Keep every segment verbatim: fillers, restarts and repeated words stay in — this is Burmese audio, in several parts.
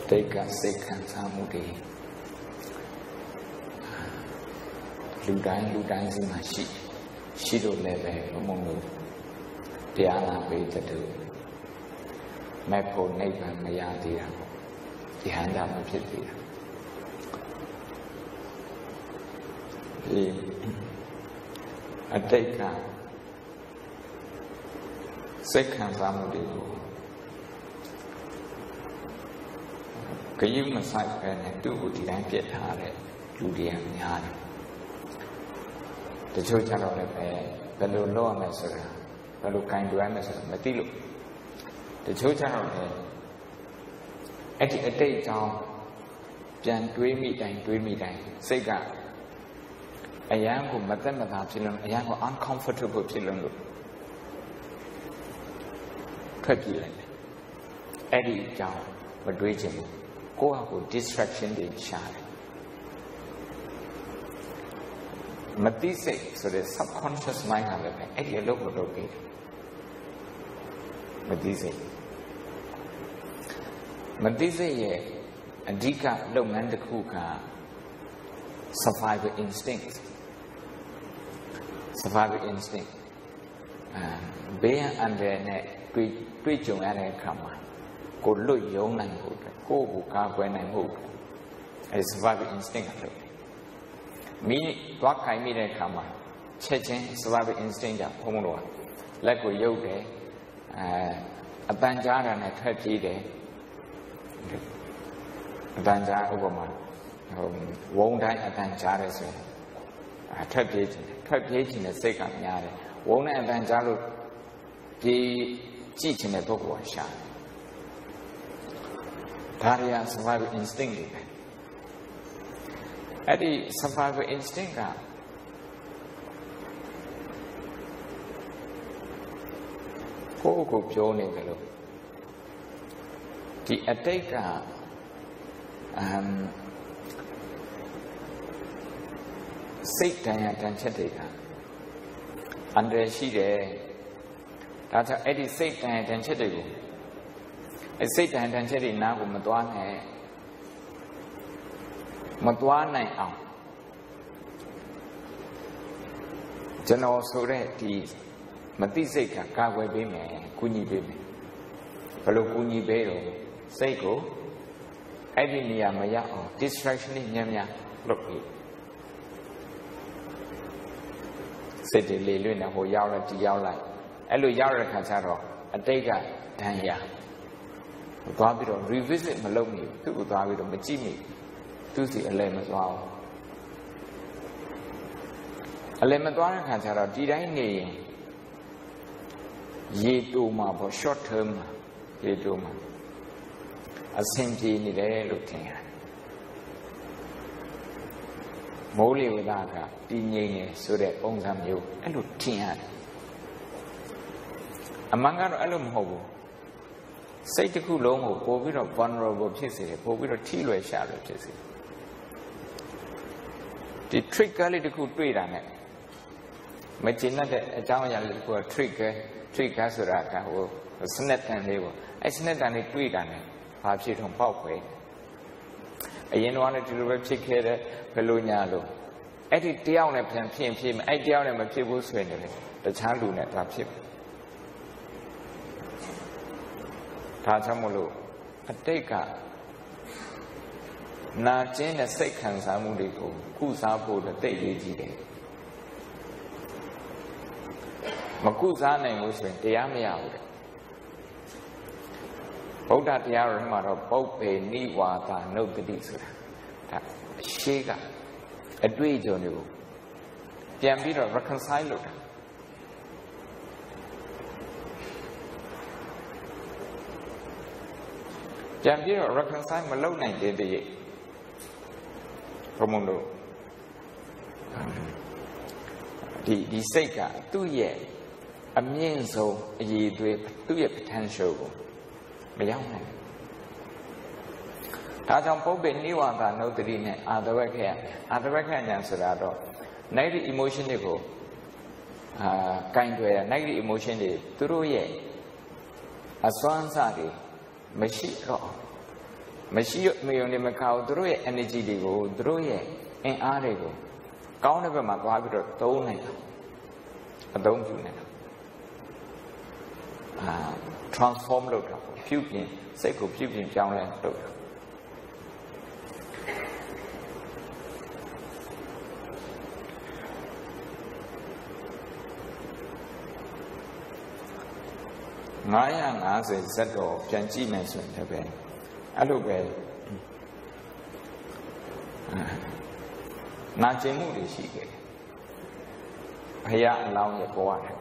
တိတ်ကစိတ်ခံစားမှုတွေလူတိုင်းလူတိုင်းစီမှာရှိရှိလို့လည်းပဲဘုံဘုံလို့တရားနာပေးတဲ့သူမဲ့ဖို့နိဗ္ဗာန်မရသေးတာပေါ့ဒီဟန္တာမဖြစ်သေးတာဒီအတိတ်ကစိတ်ခံစားမှုတွေကိုခရုမဆိုင်ပဲနဲ့သူ့ကိုဒီတိုင်းပြစ်ထားတဲ့လူတွေကများတယ်တချို့ကျတော့လည်းပဲဘယ်လိုလုပ်ရမလဲဆိုတာဘယ်လိုကင်တွယ်ရမလဲဆိုတာမသိလို့တချို့ကျတော့လည်းအဲ့ဒီအတိတ်ကြောင့်ပြန်တွေးမိတိုင်းတွေးမိတိုင်းစိတ်ကအရန်ကိုမသက်မသာဖြစ်လို့အရန်ကို uncomfortable ဖြစ်လို့လို့ထွက်ပြေးလိုက်တယ်အဲ့ဒီအကြောင်းမတွေးချင်ဘူးကိုယ့်ဟာကို distraction တွေရှာတယ်မသိစိတ်ဆိုတဲ့ subconscious mind ကလည်းပဲအဲ့ဒီအလုပ်ကိုလုပ်ပြီးမသိစိတ်မသိစိတ်ရဲ့အဓိကလုပ်ငန်းတစ်ခုက survival instinct survival instinct အဲဘေးအန္တရာယ်နဲ့တွေ့တွေ့ကြုံရတဲ့အခါမှာကိုလွတ်ရုံနိုင်ဖို့အတွက်ကိုယ့်ကိုကာကွယ်နိုင်ဖို့အဲ survival instinct ကလုပ်တယ်မိသွားခိုင်းမိတဲ့အခါမှာချက်ချင်း survival instinct ကြောင့်ဘုံဘုံတို့ကလက်ကိုရုပ်တယ်အဲအပန်းကြားတာနဲ့ထွက်ပြေးတယ်အပန်းကြားဥပမာဟိုဝုံတိုင်းအပန်းကြားတယ်ဆိုရင်အဲထွက်ပြေးခြင်းထွက်ပြေးခြင်းနဲ့စိတ်ကများတယ်ဝုံနဲ့အပန်းကြားလို့ပြေးကြည့်ခြင်းတဲ့ပုဂ္ဂိုလ်ကရှာတယ်ဒါရီယာ survival instinct တွေပဲအဲ့ဒီ survival instinct ကကိုယ့်ကိုပြောနေတယ်လို့ဒီအတိတ်ကအမ်စိတ်တရားတန်ချက်တွေကအန္တရာယ်ရှိတယ်ဒါကြောင့်အဲ့ဒီစိတ်တရားတန်ချက်တွေကိုအဲ့စိတ်တရားတန်ချက်တွေနားကိုမသွားနဲ့မသွားနိုင်အောင်ကျွန်တော်ဆိုတဲ့ဒီမသိစိတ်ကကာကွယ်ပေးမယ်ကုညီပေးမယ်ဘယ်လိုကုညီပေးတော့စိတ်ကိုအဲ့ဒီနေရာမရအောင် distraction ညံ့ညံ့လုပ်ပြီးစိတ်တွေလေလွင့်နေဟိုရောက်လိုက်ဒီရောက်လိုက်အဲ့လိုရောက်တဲ့ခါကျတော့အတိတ်ကဒဏ်ရာသွားပြီးတော့ revisit မလုပ်မိဘူးသူ့ကိုသွားပြီးတော့မကြည့်မိသူစီအလဲမသွားဘူးအလဲမသွားတဲ့ခါကျတော့ဒီတိုင်းနေရင်ရေတူမှာပေါ့ short term မှာရေတူမှာအဆင်ပြေနေတယ်လို့ထင်ရတယ်မိုးလေဝသကတည်ငြိမ်နေဆိုတဲ့ပုံစံမျိုးအဲ့လိုထင်ရတယ်အမှန်ကတော့အဲ့လိုမဟုတ်ဘူးစိတ်တစ်ခုလုံးကိုပို့ပြီးတော့ vulnerable ဖြစ်စေတယ်ပို့ပြီးတော့ထိလွယ်ရှာလွယ်ဖြစ်စေတယ်ဒီ trigger လေးတစ်ခုတွေ့တာနဲ့မကျင်တဲ့အကြောင်းအရာလေးတစ်ခုက trigger trigger ဆိုတာကဟိုစနစ်တန်လေးပေါ့အဲစနစ်တန်လေးတွေ့တာနဲ့ဘာဖြစ်ထုံပေါက်ခွဲအရင်တော့လည်းဒီလိုပဲဖြစ်ခဲ့တဲ့ဘယ်လိုညာလို့အဲ့ဒီတယောက်နဲ့ပြန်ဖြစ်ဖြစ်အဲ့တယောက်နဲ့မဖြစ်ဘူးဆိုရင်လည်းတခြားလူနဲ့ဒါဖြစ်ဒါကြောင့်မလို့အတိတ်ကနာကျင်တဲ့စိတ်ခံစားမှုတွေကိုကုစားဖို့တိတ်ရေးကြည့်တယ်မကုစားနိုင်လို့ဆိုရင်တရားမရဘူးတဲ့ဗုဒ္ဓတရားတော်မှာတော့ပုပ္ပေနိဝါဒနုတ္တိဆိုတာဒါအရှိကအတွေ့အကြုံတွေကိုပြန်ပြီးတော့ reconcile လုပ်တာပြန်ပြီးတော့ reconcile မလုပ်နိုင်တဲ့တည်းဘုံဘုံတို့ဒီဒီစိတ်ကသူ့ရဲ့အမြင့်ဆုံးအရည်အသွေးသူ့ရဲ့ potential ကိုမရောက်နိုင်ဒါကြောင့်ပုပ္ပေနိဝါဒနုတ္တိနဲ့အာသဝက္ခယအာသဝက္ခယဉာဏ်ဆိုတာတော့ negative emotion တွေကိုအာကင်တွယ်တာ negative emotion တွေသူတို့ရဲ့အစွမ်းစားတွေမရှိတော့မရှိမယုံနေမကောက်သူတို့ရဲ့ energy တွေကိုသူတို့ရဲ့အင်အားတွေကိုကောင်းတဲ့ဘက်မှာသွားပြီးတော့သုံးနေတာအသုံးပြုနေတာအာ transform လုပ်တာပြုပြင်စိတ်ကိုပြုပြင်ပြောင်းလဲလုပ်တာငါးရာငါးဆယ်ဇက်တော်ပြန်ကြည့်မယ်ဆိုရင်လည်းပဲအဲ့လိုပဲနာကျင်မှုတွေရှိခဲ့တယ်ဘုရားအလောင်းရဲ့ဘဝထဲ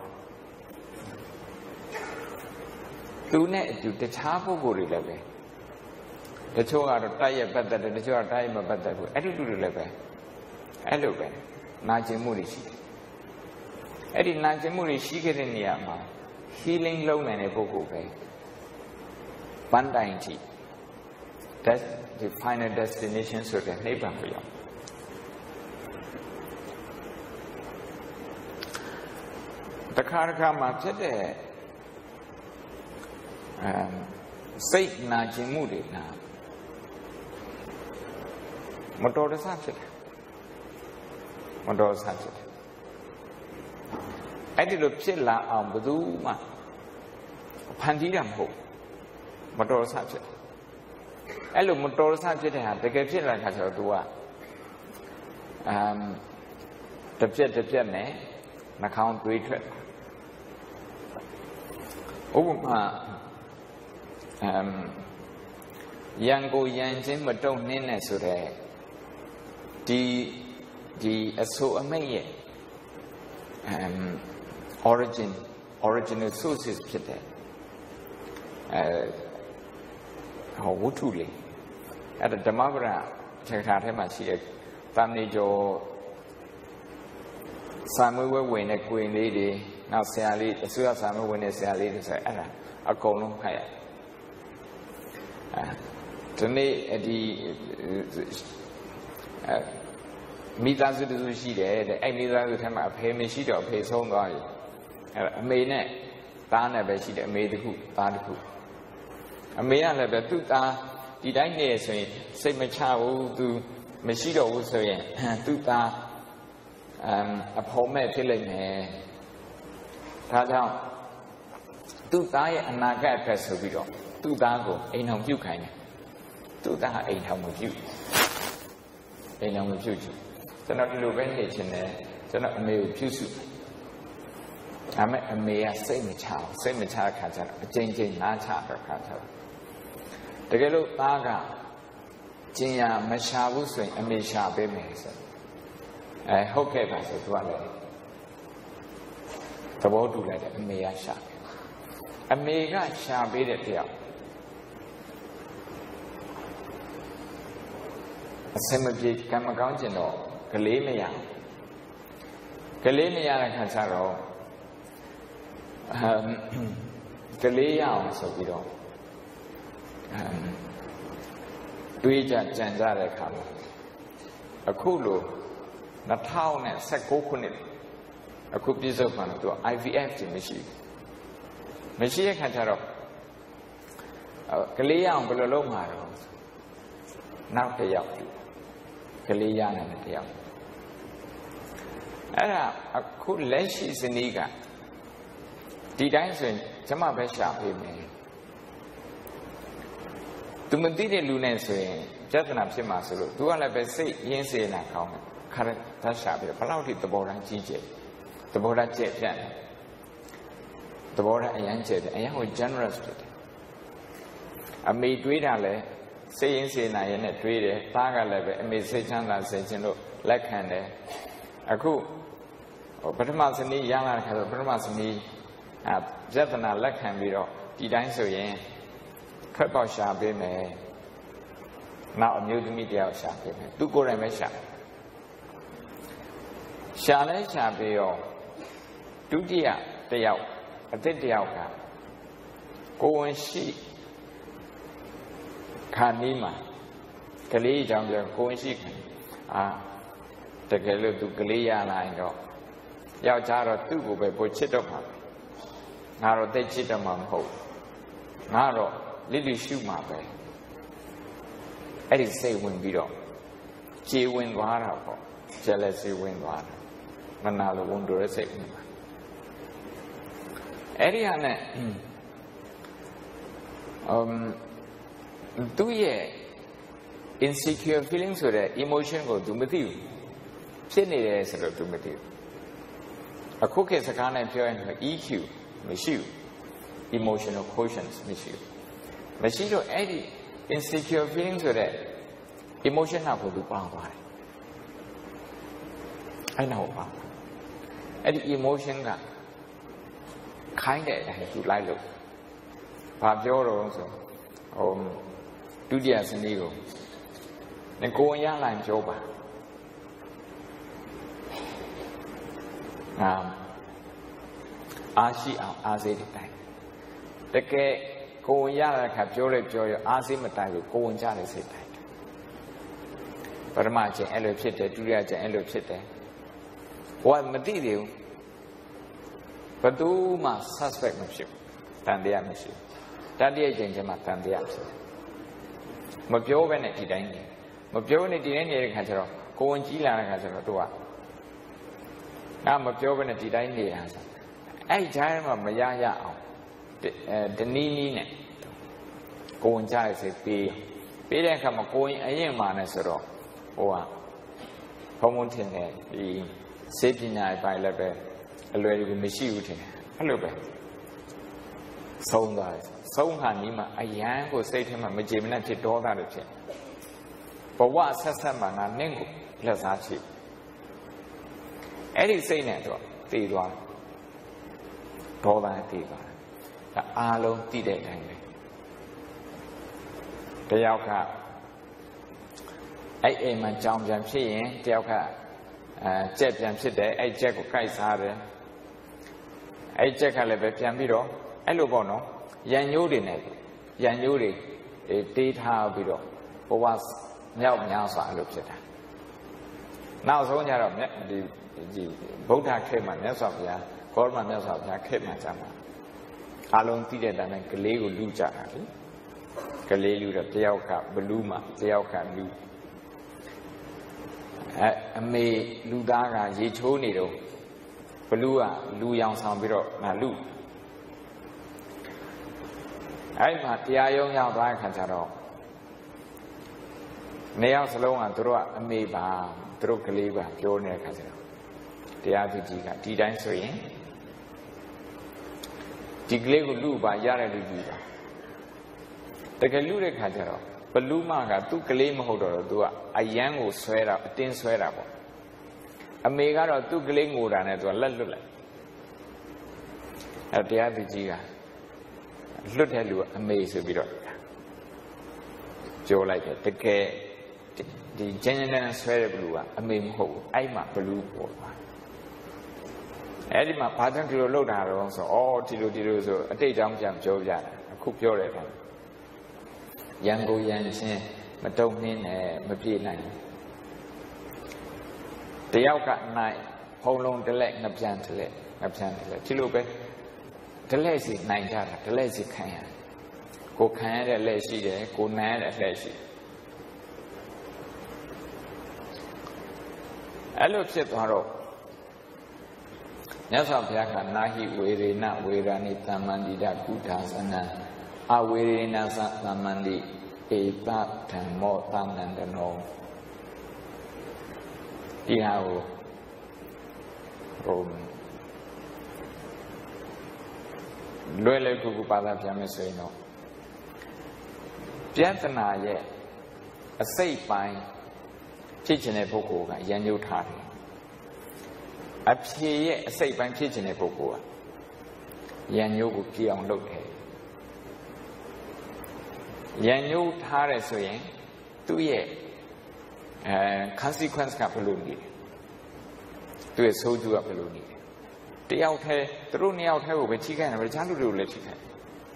သူနဲ့အတူတခြားပုဂ္ဂိုလ်တွေလည်းပဲတချို့ကတော့တိုက်ရပတ်သက်တယ်တချို့ကတိုက်မပတ်သက်ဘူးအဲ့ဒီလူတွေလည်းပဲအဲ့လိုပဲနာကျင်မှုတွေရှိတယ်အဲ့ဒီနာကျင်မှုတွေရှိခဲ့တဲ့နေရာမှာhealing လုပ်နိုင်တဲ့ပုဂ္ဂိုလ်ပဲပန်းတိုင်ကြည့် that's the final destination ဆိုတဲ့နိဗ္ဗာန်ကိုရောက်တခါတခါမှဖြစ်တဲ့အဲစိတ်နာကျင်မှုတွေနာမတော်တဆဖြစ်တယ်မတော်တဆဖြစ်တယ်အဲ့ဒီလိုဖြစ်လာအောင်ဘယ်သူမှဖန်တီးတာမဟုတ်မတော်တဆဖြစ်တယ်အဲ့လိုမတော်တဆဖြစ်တဲ့ဟာတကယ်ဖြစ်လာတာဆိုတော့ तू ကအမ်တစ်ပြက်တစ်ပြက်နဲ့နှာခေါင်းသွေးထွက်ဥပမာအမ်ရန်ကိုရန်ချင်းမတုံနှင်းနဲ့ဆိုတဲ့ဒီဒီအဆိုအမိတ်ရဲ့အမ် origin original sources ဖြစ်တဲ့အဲဟောဝတ္ထုလေးအဲ့ဒါဓမ္မပဒထေခါထဲမှာရှိတဲ့တာမဏေကျော်စာမွေးဝဲဝင်တဲ့ကွင်လေးတွေနောက်ဆရာလေးအစိုးရစာမွေးဝင်တဲ့ဆရာလေးတွေဆိုအဲ့ဒါအကုန်လုံးဖတ်ရအဲဒီနေ့ဒီအဲမိသားစုတူရှိတယ်တဲ့အဲ့မိသားစုထဲမှာအဖေမရှိတော့အဖေဆုံးသွားပြီအဲ့အမေနဲ့သားနဲ့ပဲရှိတယ်အမေတစ်ခုသားတစ်ခုအမေကလည်းပဲသူ့သားဒီတိုင်းနေဆိုရင်စိတ်မချဘူးသူမရှိတော့ဘူးဆိုရင်သူ့သားအမ်အဖေမဲ့ဖြစ်လိမ့်မယ်ဒါကြောင့်သူ့သားရဲ့အနာဂတ်အတွက်ဆိုပြီးတော့သူ့သားကိုအိမ်ထောင်ပြုခိုင်းတယ်သူ့သားအိမ်ထောင်မပြုအိမ်ထောင်မပြုဘူးကျွန်တော်ဒီလိုပဲနေချင်တယ်ကျွန်တော်အမေကိုပြုစုဒါမဲ့အမေကစိတ်မချဘူးစိတ်မချတဲ့ခါကျတော့အကျဉ်းချင်းနားချတဲ့ခါကျတော့တကယ်လို့သားကကျင်ရမရှာဘူးဆိုရင်အမေရှာပေးမယ်ဆိုအဲဟုတ်ကဲ့ပါဆိုသူကလည်းသဘောတူလိုက်တယ်အမေကရှာအမေကရှာပေးတဲ့တရားအစမပြေကံမကောင်းကျင်တော့ကလေးမရကလေးမရတဲ့ခါကျတော့ကလေးရအောင်ဆိုပြီးတော့တွေးကြကြံကြတဲ့အခါမှာအခုလိုနှစ်ထောင်ဆယ့်ကိုးခုနှစ်အခုပြည့်စုံမှတော့ I V F ကြီးမရှိဘူးမရှိတဲ့ခါကျတော့ကလေးရအောင်ဘယ်လိုလုပ်မှာတော့နောက်တစ်ယောက်ကလေးရနိုင်တဲ့တစ်ယောက်အဲ့ဒါအခုလက်ရှိစနည်းကဒီတိုင်းဆိုရင်ကျမပဲရှာပေးမယ်သူမသိတဲ့လူနဲ့ဆိုရင်ပြဿနာဖြစ်မှာဆိုလို့သူကလည်းပဲစိတ်ရင်းစေနာကောင်းတယ်ခါရရှာပြီးတော့ဘလောက်ထိသဘောထားကြီးကျယ်သဘောထားကျက်ပြန့်တယ်သဘောထားအရန်ကျယ်တယ်အရန်ကို generous ဖြစ်တယ်အမေတွေးတာလဲစိတ်ရင်းစေနာရဲ့နဲ့တွေးတယ်သားကလည်းပဲအမေစိတ်ချမ်းသာစေခြင်းလို့လက်ခံတယ်အခုပထမစနည်းရလာတဲ့ခါဆိုပထမစနည်းအဲပြဿနာလက်ခံပြီးတော့ဒီတိုင်းဆိုရင်ခက်ပေါက်ရှာပေးမယ်နောက်အမျိုးသမီးတယောက်ရှာပေးမယ်သူကိုယ်တိုင်ပဲရှာရှာလဲရှာပြီးတော့ဒုတိယတယောက်အသစ်တယောက်ကကိုဝင်ရှိခါနီးမှာကလေးကြောင့်ပြောကိုဝင်ရှိခံအာတကယ်လို့သူကလေးရလာရင်တော့ယောက်ျားတော့သူ့ကိုပဲပိုချစ်တော့မှာငါတော့သိချစ်တော့မှာမဟုတ်ငါတော့လိလိရှုမှာပဲအဲ့ဒီစိတ်ဝင်ပြီးတော့ခြေဝင်သွားတာပေါ့ jealousy ဝင်သွားတာမနာလိုဝန်တိုတဲ့စိတ်ဝင်သွားအဲ့ဒီဟာနဲ့ um သူရဲ့ insecure feeling ဆိုတဲ့ emotion ကိုသူမသိဘူးဖြစ်နေတယ်ဆိုတော့သူမသိဘူးအခုခေတ်စကားနဲ့ပြောရင် E Q မရှိဘူး emotional quotient မရှိဘူးမရှိတော့အဲ့ဒီ insecure feeling ဆိုတဲ့ emotion ကဘယ်လိုပါသွားလဲအဲ့နောက်ပါအဲ့ဒီ emotion ကခိုင်းတဲ့အတိုင်းသူလိုက်လို့ဘာပြောတော့ဆိုဟိုဒုတိယစနည်းကိုငကိုယ်ရလိုက်ပြောပါအာအားရှိအောင်အားစိတ်တိုင်းတကယ်ကိုယ်ရတဲ့အခါပြောရပြောရအားစိတ်မတိုင်းဘူးကိုယ်ဝင်ကြတဲ့စိတ်တိုင်းပထမအချိန်အဲ့လိုဖြစ်တယ်ဒုတိယအချိန်အဲ့လိုဖြစ်တယ်ဘဝမသိသေးဘူးဘယ်သူမှ suspect မဖြစ်ဘူးတန်တရားမရှိဘူးတတိယအချိန်ကျမှတန်တရားဖြစ်တယ်မပြောဘဲနဲ့ဒီတိုင်းနေမပြောနဲ့ဒီတိုင်းနေတဲ့ခါကျတော့ကိုယ်ဝင်ကြီးလာတဲ့ခါကျတော့သူကငါမပြောဘဲနဲ့ဒီတိုင်းနေတာဆိုအဲ့ဂျားမှာမရရအောင်အဲဒနီးနီးနဲ့ကိုဝင်ကြရစေပေးပေးတဲ့အခါမှာကိုဝင်အရင်မှနဲ့ဆိုတော့ဟိုကဘုံဘုံထင်တယ်ဒီစေပညာအပိုင်းလည်းပဲအလွယ်တကူမရှိဘူးထင်တယ်အဲ့လိုပဲဆုံးသွားတယ်ဆုံးခါနီးမှာအယံကိုစိတ်ထဲမှာမကြေမနက်ဖြစ်ဒေါသတွေဖြစ်ဘဝဆက်ဆက်မှာငါနင့်ကိုလက်စားချစ်အဲ့ဒီစိတ်နဲ့တော့တည်သွားဒေါသတည်သွားဒါအားလုံးတည်တဲ့အတိုင်းပဲတယောက်ကအဲ့အိမ်မှာကြောင်ပြန်ဖြစ်ရင်တယောက်ကအဲကြက်ပြန်ဖြစ်တယ်အဲ့ကြက်ကိုကိုက်စားတယ်အဲ့ကြက်ကလည်းပဲပြန်ပြီးတော့အဲ့လိုပေါ့နော်ရန်ညိုးတွေနဲ့ရန်ညိုးတွေတေးထားပြီးတော့ဘဝမြောက်များစွာအဲ့လိုဖြစ်တာနောက်ဆုံးကျတော့ဒီဒီဗုဒ္ဓခေတ်မှာမြတ်စွာဘုရားကောရမမြတ်စွာဘုရားခေတ်မှာကျမှာအလုံးသိတဲ့တန်းနဲ့ကလေးကိုလူကြတာလေကလေးလူတော့တယောက်ကဘလူးမှာတယောက်ကလူအဲအမေလူသားကရေချိုးနေတော့ဘလူးကလူရောင်ဆောင်ပြီးတော့ငါလူအဲ့မှာတရားရုံးရောက်သွားတဲ့ခါကျတော့နေရောက်စလုံးကသူတို့ကအမေပါသူတို့ကလေးပါပြောနေတဲ့ခါကျတော့တရားသူကြီးကဒီတိုင်းဆိုရင်ဒီကလေးကိုလူပါရတဲ့လူကြီးပါတကယ်လူတဲ့ခါကျတော့ဘလူးမကသူ့ကလေးမဟုတ်တော့သူကအယမ်းကိုဆွဲတာအတင်းဆွဲတာပေါ့အမေကတော့သူ့ကလေးငိုတာနဲ့သူကလက်လွတ်လိုက်အဲတရားသူကြီးကလွတ်တဲ့လူကအမေဆိုပြီးတော့ပြောလိုက်တယ်တကယ်ဒီကျဉ်းကျဉ်းနဲ့ဆွဲတဲ့ဘလူးကအမေမဟုတ်ဘူးအဲ့မှာဘလူးပေါ်သွားအဲ့ဒီမှာဘာကြောင့်ဒီလိုလုပ်တာတော့ဆိုဩဒီလိုဒီလိုဆိုအတိတ်တောင်ပြန်ပြောပြတာအခုပြောတယ်ဗျရန်ကိုရန်ချင်းမတုံနှင်းနဲ့မပြေနိုင်တယောက်ကနိုင်ဖုံလုံးတလက်ငပြန်တလက်ငပြန်တလက်ဒီလိုပဲတလက်စီနိုင်ကြတာတလက်စီခံရကိုခံရတဲ့လက်ရှိတယ်ကိုနိုင်ရတဲ့လက်ရှိအဲ့လိုဖြစ်သွားတော့မြတ်စွာဘုရားကနာဟိဝေရေနဝေရာနိသမ္မန္တိတကုဋ္ဌာသနံအဝေရေနသမ္မန္တိဧတဓမ္မောသမန္တနောဒီဟာကိုဟိုလွယ်လွယ်ကူကူပါဠိပြန်မယ်ဆိုရင်တော့ပြဿနာရဲ့အစိတ်ပိုင်းဖြစ်ခြင်းတဲ့ပုဂ္ဂိုလ်ကရန်ညှိုးထားတယ်အဖြေရဲ့အစိတ်ပိုင်းဖြစ်ခြင်းတဲ့ပုဂ္ဂိုလ်ကရန်ညှိုးကိုပြေအောင်လုပ်တယ်ရန်ညှိုးထားတယ်ဆိုရင်သူ့ရဲ့အဲ consequence ကဘယ်လိုနေလဲသူ့ရဲ့ဆိုးကျိုးကဘယ်လိုနေလဲတယောက်တည်းသူတို့နှစ်ယောက်တည်းကိုပဲချိခိုင်းတယ်ဗျာတခြားလူတွေကိုလည်းချိခိုင်း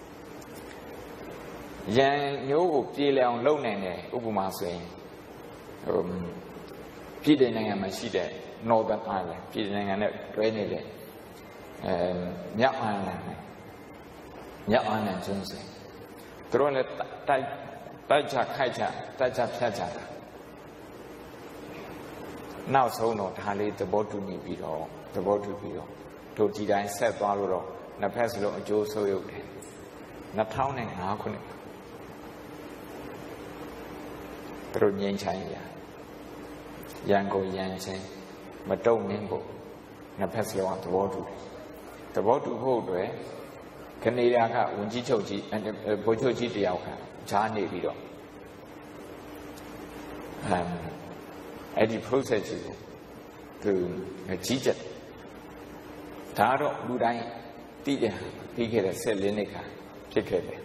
ရန်ညှိုးကိုပြေလည်အောင်လုပ်နိုင်တယ်ဥပမာဆိုရင်ဟိုပြည်တဲ့နိုင်ငံမှာရှိတဲ့ Northern Ireland ပြည်တဲ့နိုင်ငံနဲ့တွဲနေတဲ့အဲမြောက်အိုင်လန်မြောက်အိုင်လန်ကျွန်းစင်သူတို့လည်းတိုက်တိုက်ချခိုက်ချတိုက်ချဖြတ်ချတာနောက်ဆုံးတော့ဒါလေးသဘောတူညီပြီးတော့သဘောတူပြီးတော့တို့ဒီတိုင်းဆက်သွားလို့တော့နှစ်ဖက်စလုံးအကျိုးဆိုးရုပ်တယ်နှစ်ထောင်နဲ့ငါးခုနှစ်တို့ငြိမ်းချမ်းရရန်ကုန်ရန်ချင်းမတုံ့နှင်းဖို့နှစ်ဖက်စလုံးကသဘောတူတယ်သဘောတူဖို့အတွက်ကနေဒါကဝန်ကြီးချုပ်ကြီးဗိုလ်ချုပ်ကြီးတယောက်ကဂျားနေပြီးတော့အမ်အဲ့ဒီ process ကြီးကိုသူကြီးကြပ်ဒါတော့လူတိုင်းသိတယ်ပြီးခဲ့တဲ့ဆယ်လေးနှစ်ခါဖြစ်ခဲ့တယ်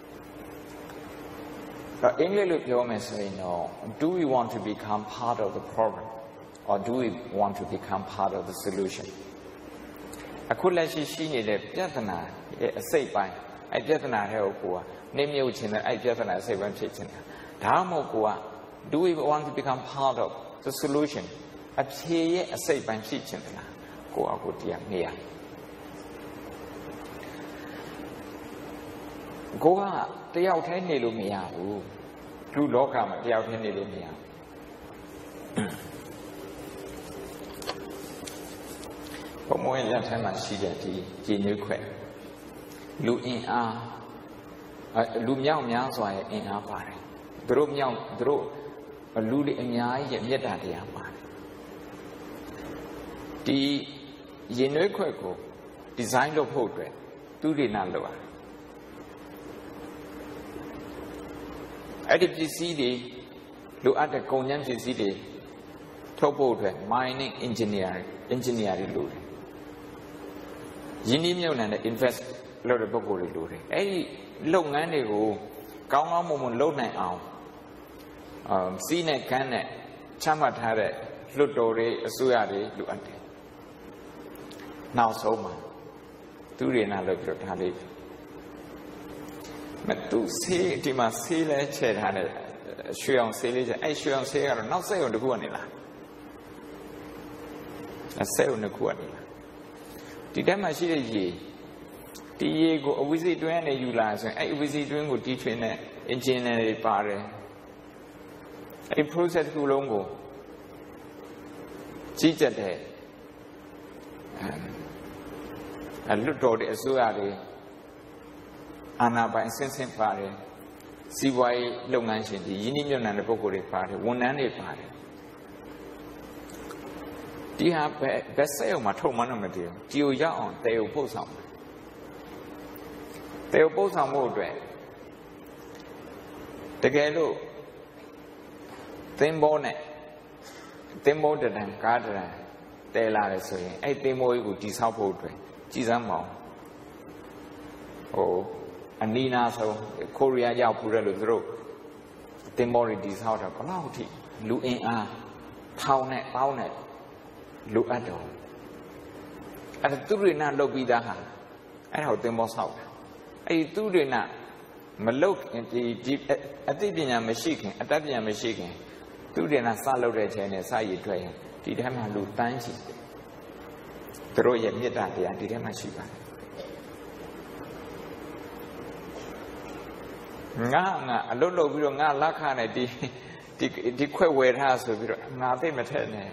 အင်္ဂလိပ်လိုပြောမယ်ဆိုရင်တော့ do we want to become part of the problem or do we want to become part of the solution အခုလက်ရှိရှိနေတဲ့ပြဿနာရဲ့အစိတ်ပိုင်းအဲ့ပြဿနာတွေကိုကိုကနှိမ့်မြုပ်ခြင်းနဲ့အဲ့ပြဿနာအစိတ်ပိုင်းဖြစ်ခြင်းဒါမှမဟုတ်ကိုက do we want to become part of the solution အဖြေရဲ့အစိတ်ပိုင်းဖြစ်ခြင်းလားကိုကကိုတရားမေးရကိုကတယောက်တည်းနေလို့မရဘူးလူလောကမှာတယောက်တည်းနေလို့မရဘူးဘုံမွေးလက်ထက်မှာရှိတဲ့ဒီကြည်နွေးခွဲလူအင်အားလူမြောက်များစွာရဲ့အင်အားပါတယ်သူတို့မြောက်သူတို့လူတွေအများကြီးရဲ့မေတ္တာတရားပါတယ်ဒီရင်နွေးခွဲကိုဒီဇိုင်းလုပ်ဖို့အတွက်သူတွေနာလုပ်ရတယ်အဲ့ဒီပစ္စည်းတွေလိုအပ်တဲ့ကုန်ကျန်းပစ္စည်းတွေထုတ်ဖို့အတွက် mining engineering engineer တွေလိုတယ်ရင်းနှီးမြှုပ်နှံတဲ့ invest လုပ်တဲ့ပုဂ္ဂိုလ်တွေလိုတယ်အဲ့ဒီလုပ်ငန်းတွေကိုကောင်းကောင်းမွန်မွန်လုပ်နိုင်အောင်အာစီးနဲ့ကမ်းနဲ့ချမှတ်ထားတဲ့လွတ်တော်တွေအစိုးရတွေလိုအပ်တယ်နောက်ဆုံးမှာသူတွေနာလုပ်ပြီးတော့ဒါလေးမတူဆေးဒီမှာဆေးလဲချဲထားတဲ့ရွှေအောင်ဆေးလေးချဲအဲ့ရွှေအောင်ဆေးကတော့နောက်ဆက်ရုံတစ်ခုကနေလားအဆက်ရုံတစ်ခုကနေလားဒီတက်မှာရှိတဲ့ရေဒီရေကိုအဝိစိတွင်းနဲ့ယူလာဆိုရင်အဲ့အဝိစိတွင်းကိုတီးထွင်တဲ့ engineer တွေပါတယ်အဲ့ process တစ်ခုလုံးကိုကြီးကြပ်တဲ့အဲလွတ်တော်တဲ့အစိုးရတွေအာဏာပိုင်အဆင့်ဆင့်ပါတယ်စီးပွားရေးလုပ်ငန်းရှင်တွေရင်းနှီးမြှုပ်နှံတဲ့ပုဂ္ဂိုလ်တွေပါတယ်ဝန်ထမ်းတွေပါတယ်ဒီဟာဘယ်ဘယ်ဆက်ရုံမှာထုတ်မှန်းတော့မသိဘူးဒီကိုရောက်အောင်တေကိုပို့ဆောင်တယ်တေကိုပို့ဆောင်ဖို့အတွက်တကယ်လို့သင်္ဘောနဲ့သင်္ဘောတရံကားတရံတဲလာတယ်ဆိုရင်အဲ့သင်္ဘောကြီးကိုတိဆောက်ဖို့အတွက်ကြည်စမ်းမအောင်ဟိုအနီးနားဆုံးကိုရီးယားရောက်ပူတယ်လို့သူတို့သင်္ဘောတွေတိဆောက်တာဘယ်လောက်ထိလူအင်အားထောင်နဲ့ပေါင်းနဲ့လိုအပ်တော့အဲ့ဒါသူရိနာလုပ်ပြီးသားဟာအဲ့ဒါကိုသင်္ဘောဆောက်တာအဲ့ဒီသူရိနာမလုပ်ဒီဒီအသိပညာမရှိခင်အတတ်ပညာမရှိခင်သူရိနာစလုပ်တဲ့ချိန်နဲ့စရည်ထွက်ရင်ဒီထဲမှာလူတန်းချီသူတို့ရဲ့မေတ္တာတရားဒီထဲမှာရှိပါတယ်ငါငါအလုပ်လုပ်ပြီးတော့ငါလက်ခနဲ့ဒီဒီဒီခွဲဝယ်ထားဆိုပြီးတော့ငါသိမထက်နဲ့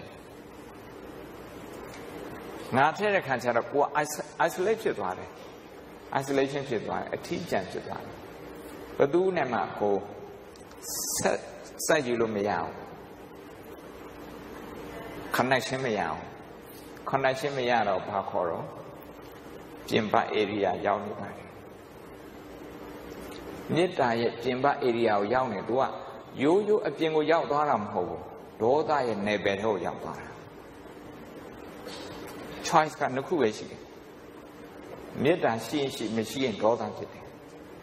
ငါထည့်တဲ့ခါကျတော့ကိုက isolate ဖြစ်သွားတယ် isolation ဖြစ်သွားတယ်အထီးကျန်ဖြစ်သွားတယ်ဘယ်သူနဲ့မှကိုဆက်ဆက်ယူလို့မရအောင် connection မရအောင် connection မရတော့ဘာခေါ်တော့ပြင်ပ area ရောက်နေပါတယ်မေတ္တာရဲ့ပြင်ပ area ကိုရောက်နေသူကရိုးရိုးအပြင်ကိုရောက်သွားတာမဟုတ်ဘူးဒေါသရဲ့နယ်ပယ်ထဲကိုရောက်သွားတာchoice ကနှစ်ခုပဲရှိတယ်မေတ္တာရှိရင်ရှိမရှိရင်ဒေါသဖြစ်တယ်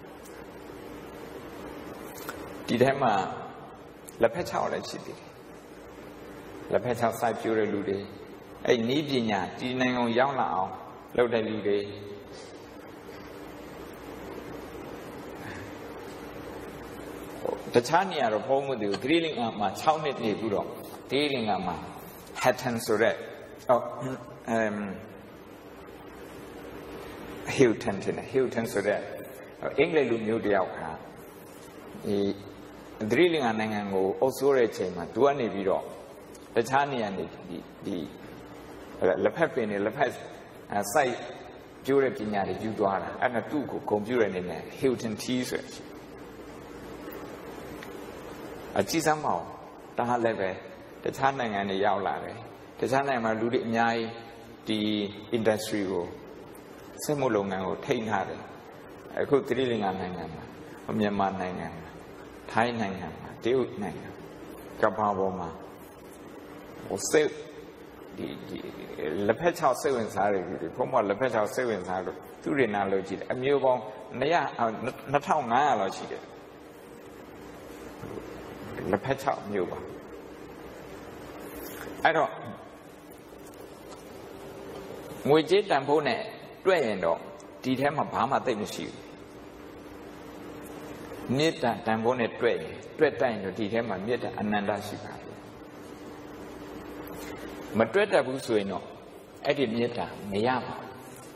ဒီထဲမှာလက်ဖက်ချောက်လည်းရှိတယ်လက်ဖက်ချောက်စိုက်ပျိုးတဲ့လူတွေအဲ့နည်းပညာဒီနိုင်ငံကိုရောက်လာအောင်လုပ်တဲ့လူတွေတခြားနေရာတော့ဘုံမသိဘူးဂရီလင်္ကာမှာ၆နှစ်နေပြီးတော့ဂရီလင်္ကာမှာ Hatton ဆိုတဲ့အော်Um, Hilton တဲ့ Hilton ဆိုတဲ့အင်္ဂလိပ်လူမျိုးတယောက်ကဒီသတိလင်္ကာနိုင်ငံကိုအုပ်စိုးတဲ့အချိန်မှာသူကနေပြီးတော့တခြားနေရာနေဒီဒီလက်ဖက်ပင်တွေလက်ဖက်စိုက်ကျိုးတဲ့ပညာတွေယူသွားတာအဲ့ဒါသူ့ကိုဂုဏ်ပြုတဲ့အနေနဲ့ Hilton Tea ဆိုအကြည့်စမ်းပါဦးဒါလည်းပဲတခြားနိုင်ငံတွေရောက်လာတယ်တခြားနိုင်ငံမှာလူတွေအများကြီးဒီ industry ကိုစက်မှုလုပ်ငန်းကိုထိန်းထားတယ်အခုသတိလင်္ကာနိုင်ငံမှာမြန်မာနိုင်ငံမှာထိုင်းနိုင်ငံမှာတရုတ်နိုင်ငံကမ္ဘာပေါ်မှာဟိုစိတ်ဒီဒီလက်ဖက်ချောက်စိတ်ဝင်စားတယ်ဒီဘုံမှာလက်ဖက်ချောက်စိတ်ဝင်စားလို့သူတွေနာလို့ကြည့်တယ်အမျိုးပေါင်းနှစ်ထောင်ငါးရာလောက်ရှိတယ်လက်ဖက်ချောက်မျိုးပါအဲ့တော့ငွေကြေးတန်ဖိုးနဲ့တွက်ရင်တော့ဒီထဲမှာဘာမှသိမရှိဘူးမေတ္တာတန်ဖိုးနဲ့တွက်ရင်တွက်တိုင်းတော့ဒီထဲမှာမေတ္တာအနန္တရှိပါတယ်မတွက်တတ်ဘူးဆိုရင်တော့အဲ့ဒီမေတ္တာမရပါဘူး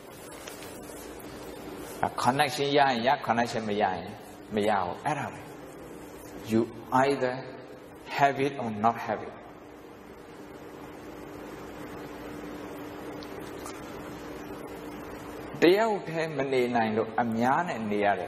connection ရရင်ရ connection မရရင်မရဘူးအဲ့ဒါပဲ you either have it or not have itတရားဥထဲမနေနိုင်လို့အများနဲ့နေရတယ်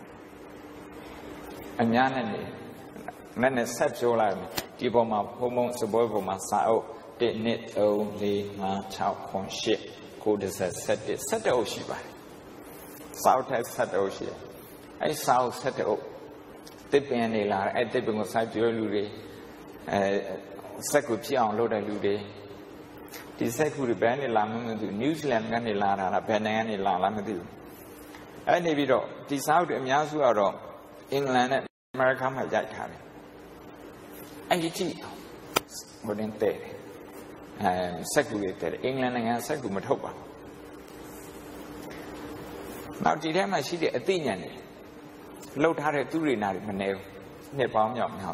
အများနဲ့နေနည်းနည်းဆက်ပြောလိုက်မယ်ဒီပေါ်မှာဘုံဘုံစပွဲပေါ်မှာစာအုပ်တစ် နှစ် သုံး လေး ငါး ခြောက် ခု ရှစ် ကို တစ် ဆယ် ဆယ့် တစ် ဆယ့် တစ် အုပ်ရှိပါတယ်စာအုပ်ထဲ ဆယ့် တစ် အုပ်ရှိတယ်အဲ့စာအုပ် ဆယ့် တစ် အုပ်တစ်ပင်နေလာအဲ့တစ်ပင်ကိုစိုက်ပျိုးလူတွေအဲစက်ကိုဖြစ်အောင်လုပ်တဲ့လူတွေဒီစက်ကူတွေဘယ်နဲ့လာမှမသိဘူးနယူးဇီလန်ကနေလာတာလားဘယ်နိုင်ငံကနေလာလားမသိဘူးအဲ့နေပြီးတော့ဒီစာအုပ်တွေအများစုကတော့အင်္ဂလန်နဲ့အမေရိကန်မှာရိုက်ထားတယ်အဲ့ဒီကြည့်ဟိုတင်တဲ့အဲစက်ကူတွေတဲ့အင်္ဂလန်နိုင်ငံစက်ကူမထုတ်ပါဘူးနောက်ဒီထဲမှာရှိတဲ့အသိဉာဏ်တွေလှုပ်ထားတဲ့သူတွေနာတွေမနေဘူးနှစ်ပေါင်းမြောက်မြောက်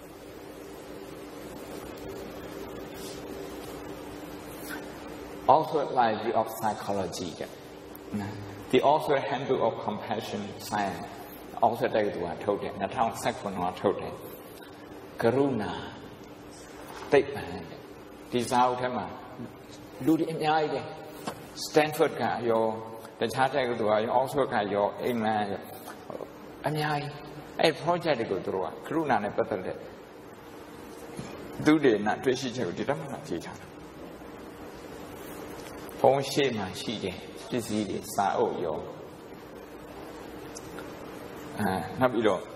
Oxford Library of Psychology က The Oxford Handbook of Compassion Science Oxford တက္ကသိုလ်ကထုတ်တယ်၂၀၁၇မှာထုတ်တယ်ကရုဏာသိပ္ပံဒီစာအုပ်ထဲမှာလူတွေအများကြီးပဲ Stanford ကရောတခြားတက္ကသိုလ်ကရော Oxford ကရောအင်္ဂလန်ရောအများကြီးအဲ့ project တွေကိုသူတို့ကကရုဏာနဲ့ပတ်သက်တဲ့သူတွေနဲ့တွေ့ရှိချက်ကိုဒီတက်မှာကြည့်ထားတယ်ဘုံရှိမှရှိတယ်ပစ္စည်းတွေစာအုပ်ရောအဲနောက်ပြီးတော့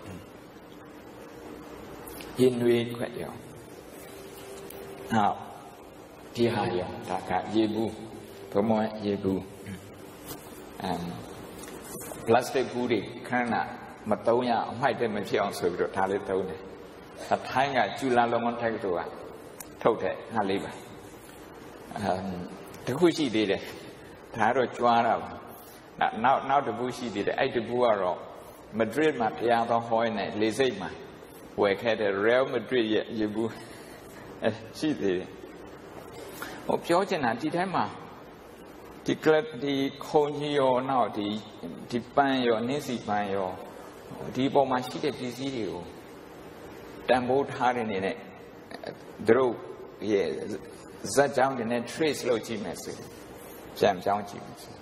ရင်နွေးခွက်ရောနောက်ဒီဟာရောဒါကရေဘူးဘုံမရေဘူးအမ်ပလတ်စတစ်ဘူးတွေခဏမတုံးရအမိုက်တက်မဖြစ်အောင်ဆိုပြီးတော့ဒါလေးတုံးတယ်အထိုင်းကကျူလာလုံးဝထိုက်ကတူကထုတ်တဲ့ဟာလေးပါအမ်တခုရှိသေးတယ်ဒါတော့ကြွားတာပါနောက်နောက်တပူရှိသေးတယ်အဲ့တပူကတော့မဒရစ်မှာတရားတော်ဟောနေလေစိတ်မှာဝယ်ခဲ့တဲ့ Real Madrid ရဲ့ရေဘူးအဲရှိသေးတယ်ဟိုပြောချင်တာဒီထဲမှာဒီ club ဒီခုံကြီးရောနောက်ဒီဒီပန်းရောနင်းစီပန်းရောဒီပေါ်မှာရှိတဲ့ပစ္စည်းတွေကိုတန်ဖိုးထားတဲ့နေနဲ့သူတို့ရဲ့ဇက်ကြောင်းတွေနဲ့ trace လုပ်ကြည့်မယ်ဆိုပြန်ကြောင်းကြည့်မယ်ဆို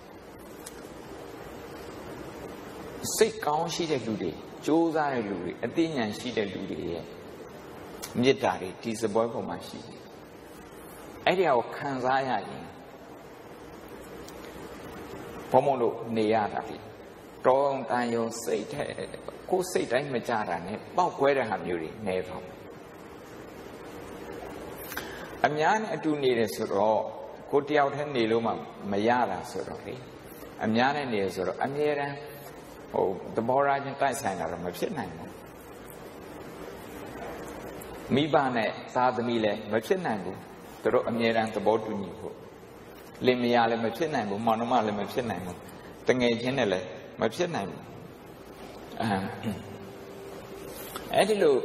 စိတ်ကောင်းရှိတဲ့လူတွေကြိုးစားတဲ့လူတွေအသိဉာဏ်ရှိတဲ့လူတွေရဲ့မေတ္တာတွေဒီစပွဲပေါ်မှာရှိတယ်အဲ့ဒီကိုခံစားရရင်ဘုံမလို့နေရတာပြီတောင်းတန်ရုံစိတ်ထဲကိုယ်စိတ်တိုင်းမကြတာနဲ့ပေါက်ကွဲတဲ့ဟာမျိုးတွေနေပါအများနဲ့အတူနေတယ်ဆိုတော့ကိုတယောက်တည်းနေလို့မှမရတာဆိုတော့လေအများနဲ့နေရဆိုတော့အမြဲတမ်းဟိုသဘောထားချင်းတိုက်ဆိုင်တာတော့မဖြစ်နိုင်ဘူးမိဘနဲ့သားသမီးလည်းမဖြစ်နိုင်ဘူးသူတို့အမြဲတမ်းသဘောတူညီဖို့လင်မယားလည်းမဖြစ်နိုင်ဘူးမောင်နှမလည်းမဖြစ်နိုင်ဘူးတငယ်ချင်းနဲ့လည်းမဖြစ်နိုင်ဘူးအဲအဲ့ဒီလို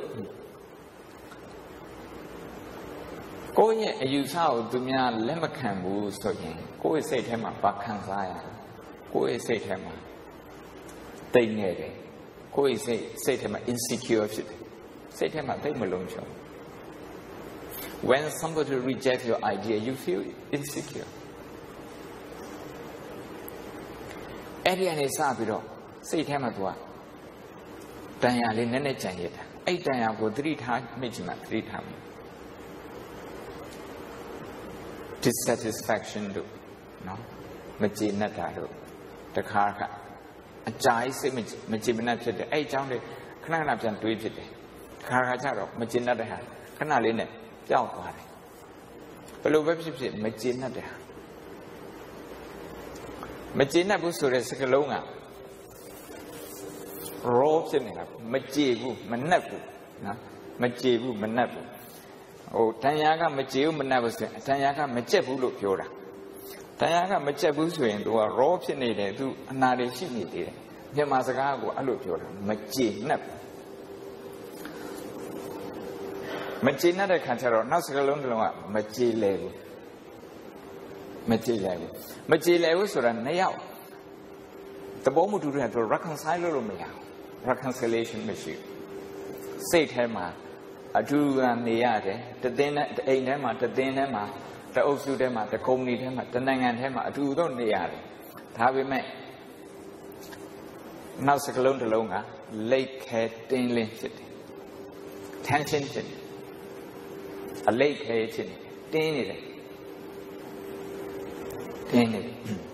ကိုယ့်ရဲ့အယူဆကိုသူများလက်မခံဘူးဆိုရင်ကိုယ့်ရဲ့စိတ်ထဲမှာပါခံစားရတယ်ကိုယ့်ရဲ့စိတ်ထဲမှာတိတ်နေတယ်ကိုယ့်ရဲ့စိတ်စိတ်ထဲမှာ insecure ဖြစ်တယ်စိတ်ထဲမှာသိမလုံးချုံ when somebody rejects your idea you feel insecure အဲ့ဒီအနေစပြီးတော့စိတ်ထဲမှာသူကတန်ရာလေးနည်းနည်းကြံရတာအဲ့တန်ရာကိုသတိထားမိချင်မှသတိထားမယ် dissatisfaction တို့နော်မကျေနပ်တာတို့တခါခါအကြာကြီးစိတ်မကျေမနပ်ဖြစ်တယ်အဲ့အကြောင်းတွေခဏခဏပြန်တွေးဖြစ်တယ်ခါခါကျတော့မကျေနပ်တဲ့ဟာခဏလေးနဲ့ပျောက်သွားတယ်ဘယ်လိုပဲဖြစ်ဖြစ်မကျေနပ်တဲ့ဟာမကျေနပ်ဘူးဆိုတဲ့စကားလုံးက raw ဖြစ်နေတာမကျေဘူးမနှက်ဘူးနော်မကျေဘူးမနှက်ဘူးဟိုတန်ရာကမကျေဘူးမနှက်ဘူးဆိုရင်တန်ရာကမကြက်ဘူးလို့ပြောတာတန်ရာကမကြက်ဘူးဆိုရင်သူက raw ဖြစ်နေတယ်သူအနာတွေရှိနေသေးတယ်မြန်မာစကားကိုအဲ့လိုပြောတာမကျေနပ်ဘူးမကျေနပ်တဲ့ခါကျတော့နောက်စကားလုံးတစ်လုံးကမကျေလဲဘူးမကျေလဲဘူးမကျေလဲဘူးဆိုတာနှစ်ယောက်သဘောမတူတဲ့သူ reconcile လုပ်လို့မရဘူး reconciliation မရှိဘူးစိတ်ထဲမှာအတူကနေရတယ်တသင်းနဲ့အိမ်ထဲမှာတသင်းထဲမှာတအုပ်စုထဲမှာတကုမ္ပဏီထဲမှာတနိုင်ငံထဲမှာအတူတော့နေရတယ်ဒါပေမဲ့နောက်စကလုံးတစ်လုံးကလိတ်ခဲတင်းလင်းဖြစ်တယ် tension ဖြစ်တယ်အလိတ်ခဲဖြစ်တယ်တင်းနေတယ်တင်းနေတယ်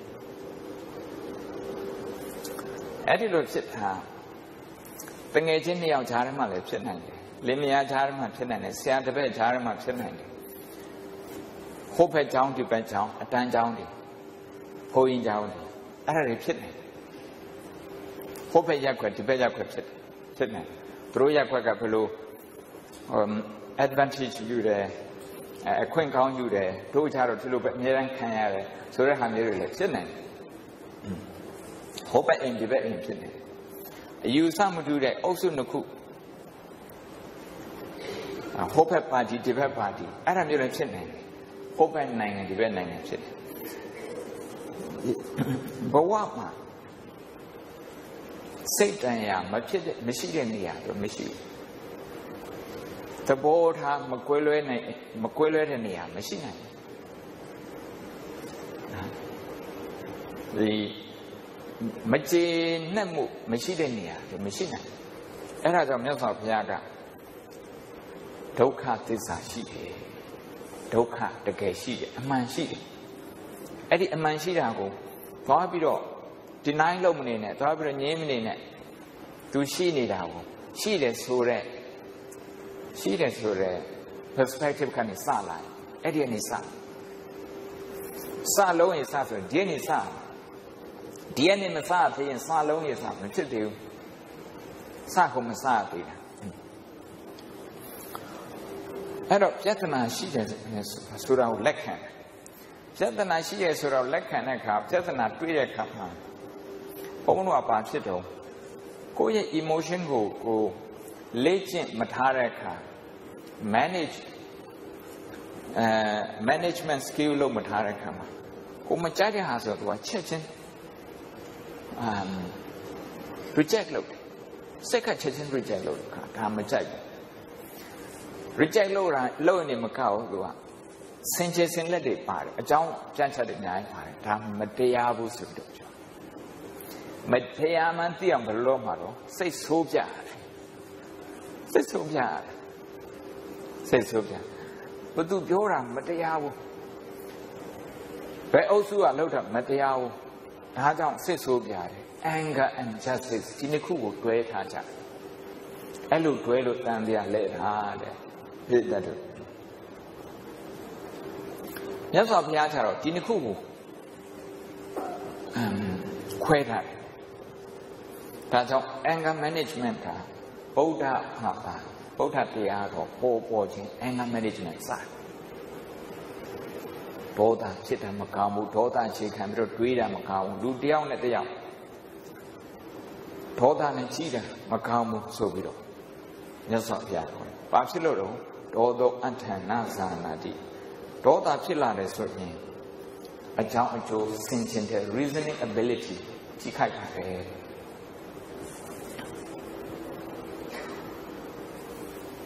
အဲ့ဒီလိုဖြစ်တာတငယ်ချင်းနှစ်ယောက်ကြားထဲမှာလည်းဖြစ်နိုင်တယ်လင်မယားကြားထဲမှာဖြစ်နိုင်တယ်ဆရာတစ်ပည့်ကြားထဲမှာဖြစ်နိုင်တယ်ဟိုဘက်ကျောင်းဒီဘက်ကျောင်းအတန်းကျောင်းတွေဘုန်းကြီးကျောင်းတွေအဲ့ဒါတွေဖြစ်နေဟိုဘက်ရက်ခွက်ဒီဘက်ရက်ခွက်ဖြစ်ဖြစ်နေသူတို့ရက်ခွက်ကဘယ်လို advantage ယူတယ်အခွင့်ကောင်းယူတယ်တို့ကြတော့ဒီလိုပဲအများအားခံရတယ်ဆိုတဲ့ဟာမျိုးတွေလည်းဖြစ်နေတယ်ဟိုဘက်အိမ်ဒီဘက်အိမ်ဖြစ်နေအယူဆမတူတဲ့အုပ်စုနှစ်ခုဟိုဘက်ပါတီဒီဘက်ပါတီအဲ့ဒါမျိုးလည်းဖြစ်နေတယ်ဟိုဘက်နိုင်ငံဒီဘက်နိုင်ငံဖြစ်တယ်ဘဝမှာစိတ်တန်ရာမဖြစ်တဲ့မရှိတဲ့နေရာတော့မရှိဘူးသဘောထားမကွဲလွဲနိုင်မကွဲလွဲတဲ့နေရာမရှိနိုင်ဘူးဒီမကျေနပ်မှုမရှိတဲ့နေရာတော့မရှိနိုင်အဲ့ဒါကြောင့်မြတ်စွာဘုရားကဒုက္ခသစ္စာရှိတယ်ဒုက္ခတကယ်ရှိတယ်အမှန်ရှိတယ်အဲ့ဒီအမှန်ရှိတာကိုသွားပြီးတော့ deny လုပ်မနေနဲ့သွားပြီးတော့ငြင်းမနေနဲ့သူရှိနေတာကိုရှိတယ်ဆိုတဲ့ရှိတယ်ဆိုတဲ့ perspective ကနေစလာအဲ့ဒီကနေစစလုံးရင်စဆိုရင်ဒီကနေစဒီကနေမစသေးရင်စလုံးရင်စမဖြစ်သေးဘူးစကုန်မစသေးတာအဲ့တော့ပြဿနာရှိတယ်ဆိုတာကိုလက်ခံပြဿနာရှိရဆိုတော့လက်ခံတဲ့အခါပြဿနာတွေ့တဲ့အခါမှာဘုန်းတော်ကဘာဖြစ်တော့ကိုယ့်ရဲ့ emotion ကိုကိုလေ့ကျင့်မထားတဲ့အခါ manage အဲ management skill လို့မထားတဲ့အခါမှာကိုမကြိုက်တဲ့ဟာဆိုတော့ချက်ချင်း um reject လုပ်စိတ်ကချက်ချင်း reject လုပ်ခါဒါမကြိုက်ဘူး reject လုပ်တာလုပ်နေမကောက်ဘူးသူကစင်ချေစင်လက်တွေပါတယ်အကြောင်းကြမ်းချက်တွေအများကြီးပါတယ်ဒါမတရားဘူးဆိုတော့ကြောမတရားမှန်းသိအောင်ဘယ်လိုလုပ်မှာတော့စိတ်ဆိုးပြတယ်စိတ်ဆိုးပြတယ်စိတ်ဆိုးပြဘသူပြောတာမတရားဘူးဘယ်အုပ်စုကလုပ်တာမတရားဘူးဒါကြောင့်စိတ်ဆိုးပြတယ် anger and justice ဒီနှစ်ခုကိုတွဲထားကြအဲ့လိုတွဲလို့တန်တရားလဲတာတဲ့ပြည့်တတ်တယ်မြတ်စွာဘုရားကျတော့ဒီနှစ်ခုကိုခွဲထားတယ်ဒါကြောင့် anger management ကဗုဒ္ဓဟာပါဗုဒ္ဓတရားတော်ပေါ်ပေါ်ခြင်း anger management စဒေါသဖြစ်တာမကောင်းဘူးဒေါသအခြေခံပြီးတော့တွေးတာမကောင်းဘူးလူတယောက်နဲ့တယောက်ဒေါသနဲ့ကြီးတာမကောင်းဘူးဆိုပြီးတော့မြတ်စွာဘုရားခေါ်တယ်ဘာဖြစ်လို့တော့ဒေါသောအဋ္ဌနာဇာနာတိဒေါသဖြစ်လာတယ်ဆိုရင်အကြောင်းအကျိုးဆင်ခြင်တဲ့ reasoning ability ကြီးခိုက်ပါတယ်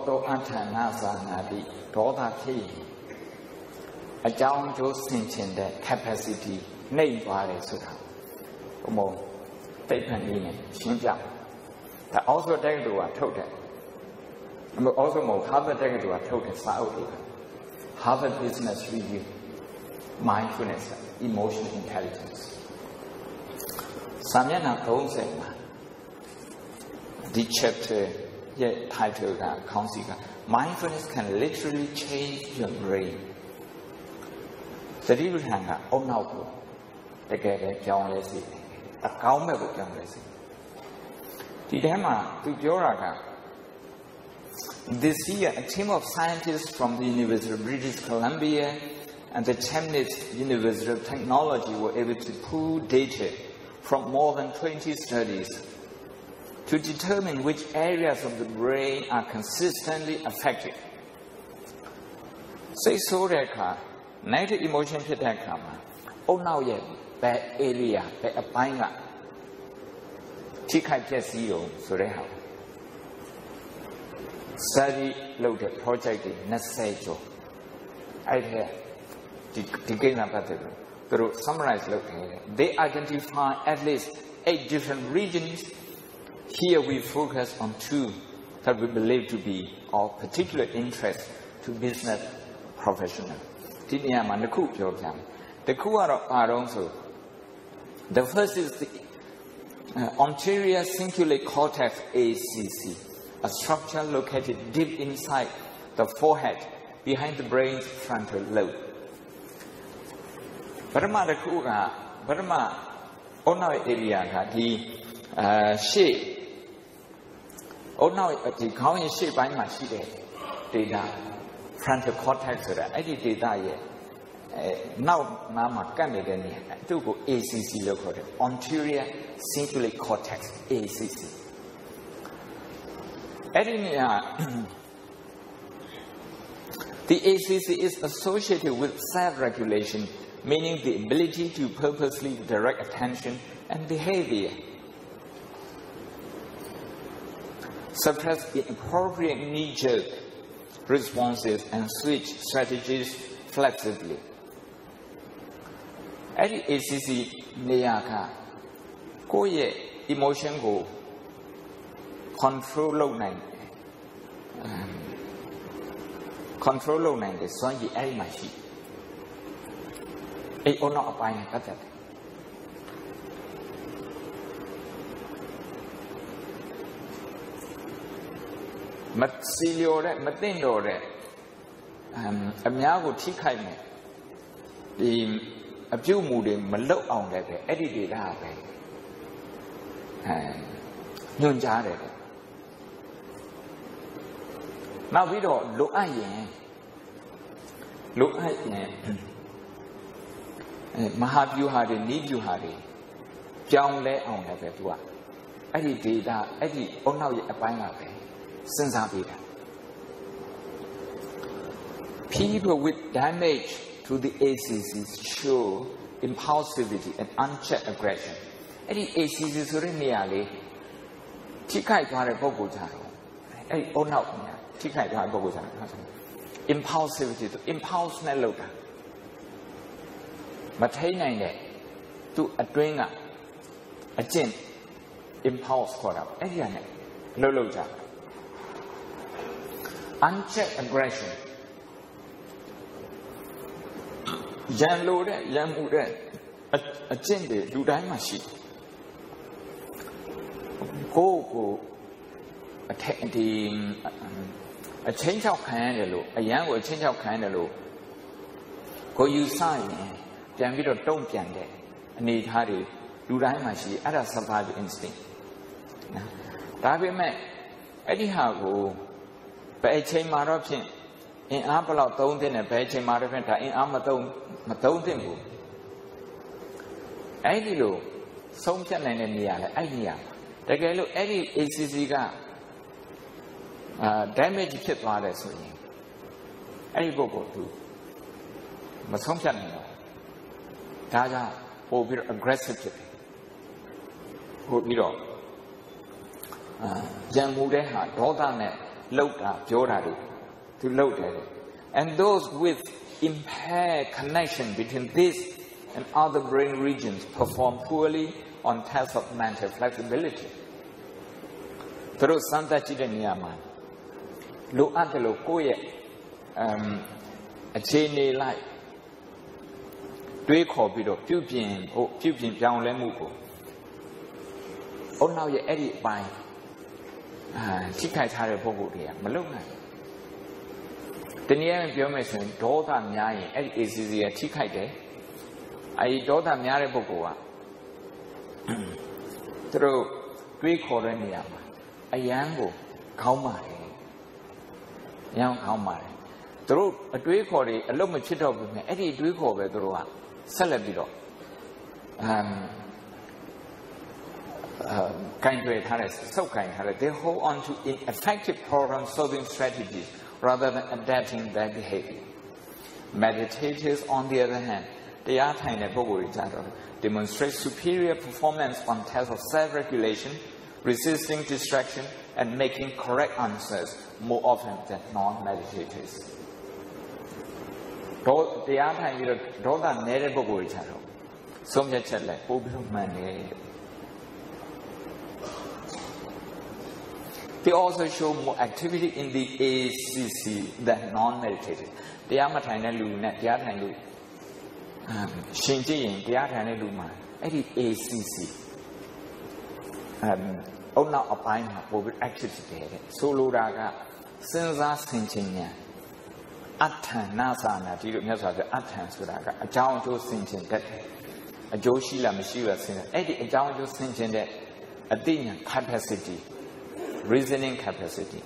to Antana Sanadi, Doda Key. A down to cinching the capacity, name by Suda. More, paper in it, Shinja. That also take to a total. Also, more Harvard take to a total Saudi. Harvard Business Review, mindfulness, emotional intelligence. Samyana goes in the chapter yet titled Council. Mindfulness can literally change your brain. The people hang out on now. The get John Leslie. A cow of John Leslie. The Dhamma to Joraga. This year, a team of scientists from the University of British Columbia and the Chemnitz University of Technology were able to pool data from more than twenty studies to determine which areas of the brain are consistently affected. Say so that negative emotion to that come. Oh, now, yet, bad area, bad a pine. Chikai just you, so they have. Study loaded project in Nasejo. I hear the game about the to summarize located. They identify at least eight different regions. Here we focus on two that we believe to be of particular interest to business professionals. The two are also. The first is the uh, anterior cingulate cortex A C C, a structure located deep inside the forehead, behind the brain's frontal lobe. Parama the Kuga, Parama, Ona area, the shape. Ona the county shape by my sheet data, frontal cortex, any data yet. Now, Mama Canadian to go A C C located, anterior cingulate cortex A C C. The A C C is associated with self-regulation, meaning the ability to purposely direct attention and behavior, suppress inappropriate knee-jerk responses, and switch strategies flexibly. At the A C C, Neyaka, Koye emotion go control low nine. Control low nine, the son you add my sheet. A or not a pine at that. Matsilio, Matendo, um, a miago tikai. The a few moody malo on that edited out. Nun Jare. Now we don't look at ye. Look at ye. Mahabu had a need you had it. John lay on that one. Edited that, Eddie, oh now a pine up. Since I did. People with damage to the A C C show impulsivity and unchecked aggression. Any A C C is really Tikai Pare Bogota. Hey, oh no, Tikai Pare Bogota. Impulsivity to impulse Neloka. But hey, nine to a drainer, a gin, impulse for up. Any Loloja. Unchecked aggression. Jan Lode, Jan Ude, a gender, do die machine. Go, go, the a change of candle, a young will change of candle. Go you sign, then we don't get it. Need hurry, do die machine, at a survival instinct. That we met anyhow, but a chain maropin. In Apple, don't in a page in Marapenta, in Amadon, Matodin. Aguilo, Sometian and India, Agia. The Galo Eddie A C C damage kit mothers. Eddie Bobo too. But Sometian, Taja, will be aggressive. Who be all. Jamudeha, Dodanet. Lota, Joradi, to Lota. And those with impaired connection between this and other brain regions perform poorly on tests of mental flexibility. Through Santa Chidanyama, look at the locoye, um, a chain light. Do call Bido, Pupin, or Pupin down Lemuko. Oh, now you're edit by Chikai Tare Bogodia, Malona. The near information, daughter Nyai, Ed is the Chikai day. I daughter Nyare Bogoa. Through three coronium, a yango, Kaumari, young Kaumari. Through a three cordy, a lumber chit of me, Eddie Duco Vedroa, Celebido. Um, kind of Harris, so kind of they hold on to ineffective problem solving strategies rather than adapting their behavior. Meditators, on the other hand, they are trying to demonstrate superior performance on tests of self-regulation, resisting distraction, and making correct answers more often than non-meditators. They are trying to do that. So much like they also show more activity in the A C C than non-meditative. They are trying to do that. They are trying to Shinji, they are trying to do that. It is A C C. Um, oh, now a pine will activity. So, Luraga, Senza Sinchinia, Atan, Nasana, Tito Nasa, Atan Suraga, a John Joe Sinchin, that a Joshila Mishila Sinner, Eddie, a John Joe Sinchin, that a dinner capacity. Reasoning capacity.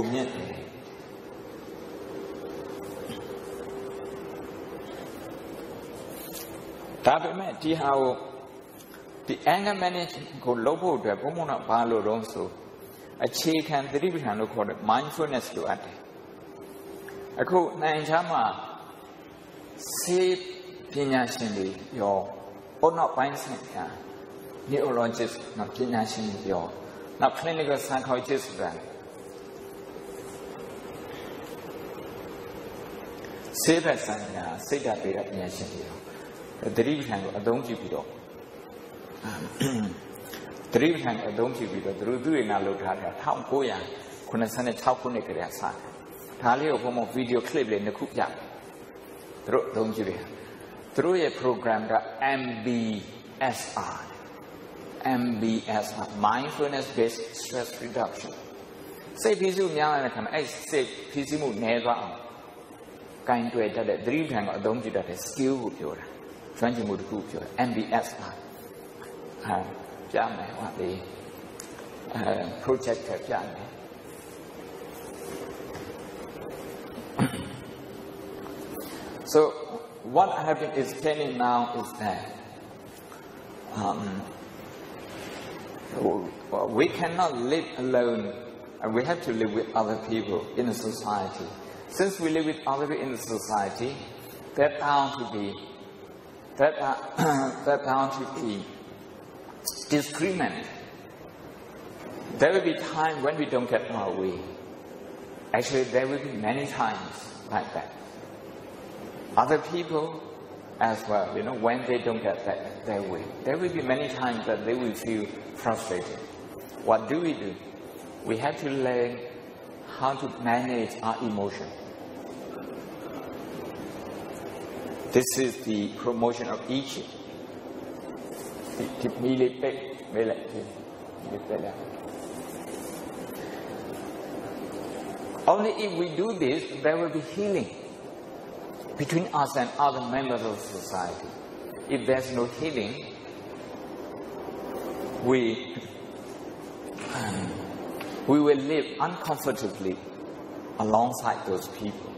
Tabe how the anger management go lobo to a pomona palo ronso. A chick and the ribbon look for mindfulness to add. A cool nine chama say pinashindi your or not mindset. Neurologist not pinashindi your. Now, clinical psychologists then say that Sanya, say that they are nation here. The reason I don't give it up. The reason I don't give it up. The Rudu in Alutaria, Town Goya, Kunasan Tapunika, Talio from video clip in the Kuya. Don't give it. Through a program that M B S R. M B S R, mindfulness-based stress reduction. Say, Pizu Yang and I say, Pizimu never kind to it that the dream hang or don't you that a skill would your twenty mood group your M B S R. Jam, what the project Jam. So, what I have been explaining now is that. Um, We cannot live alone, and we have to live with other people in a society. Since we live with other people in the society, they're bound to be, they're, they're bound to be discriminated. There will be times when we don't get our way. Actually, there will be many times like that. Other people as well, you know, when they don't get that, their way. There will be many times that they will feel frustrated. What do we do? We have to learn how to manage our emotion. This is the promotion of Ichi. Only if we do this, there will be healing between us and other members of society. If there's no healing, we, we will live uncomfortably alongside those people.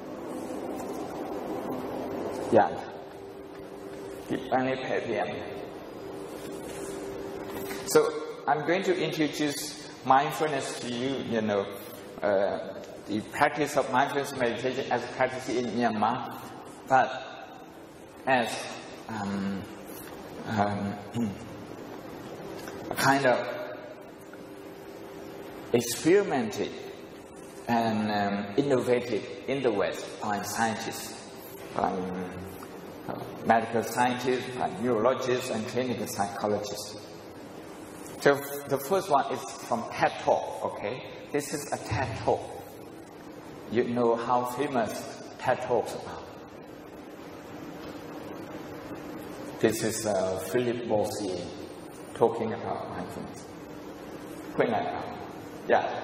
Yeah. So I'm going to introduce mindfulness to you, you know, uh, the practice of mindfulness meditation as practiced in Myanmar, but as um, um, a kind of experimented and um, innovated in the West by scientists, by um, uh, medical scientists, by neurologists, and clinical psychologists. So the first one is from TED Talk, okay? This is a TED Talk. You know how famous TED Talks are. This is uh, Philip Bossier talking about mindfulness. Queen Anne. Yeah.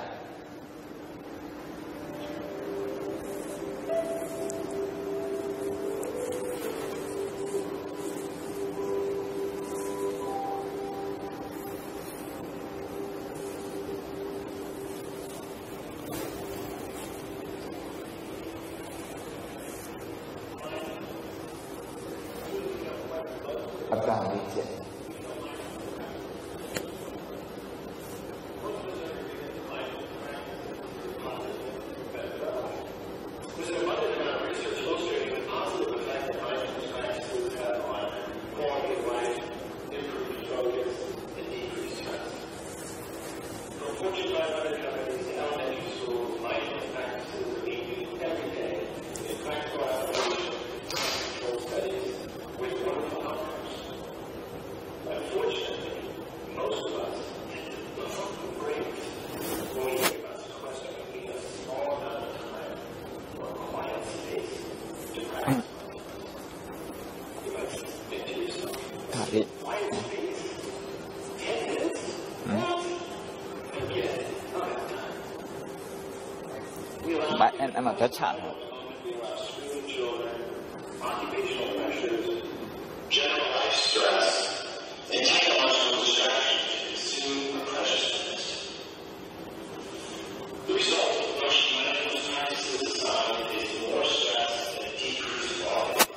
And I'm a Dutch child. Occupational pressures, general life stress, and technological distraction consume our precious minutes. The result of Russian medical practices aside is more stress and decreased quality of life.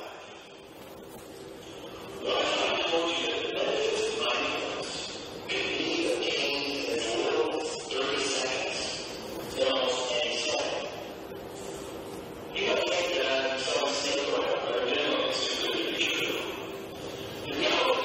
While I'm unfortunate that benefits of mindfulness can be obtained in as little as thirty seconds in almost any setting. You might think that some single or general is completely true. The reality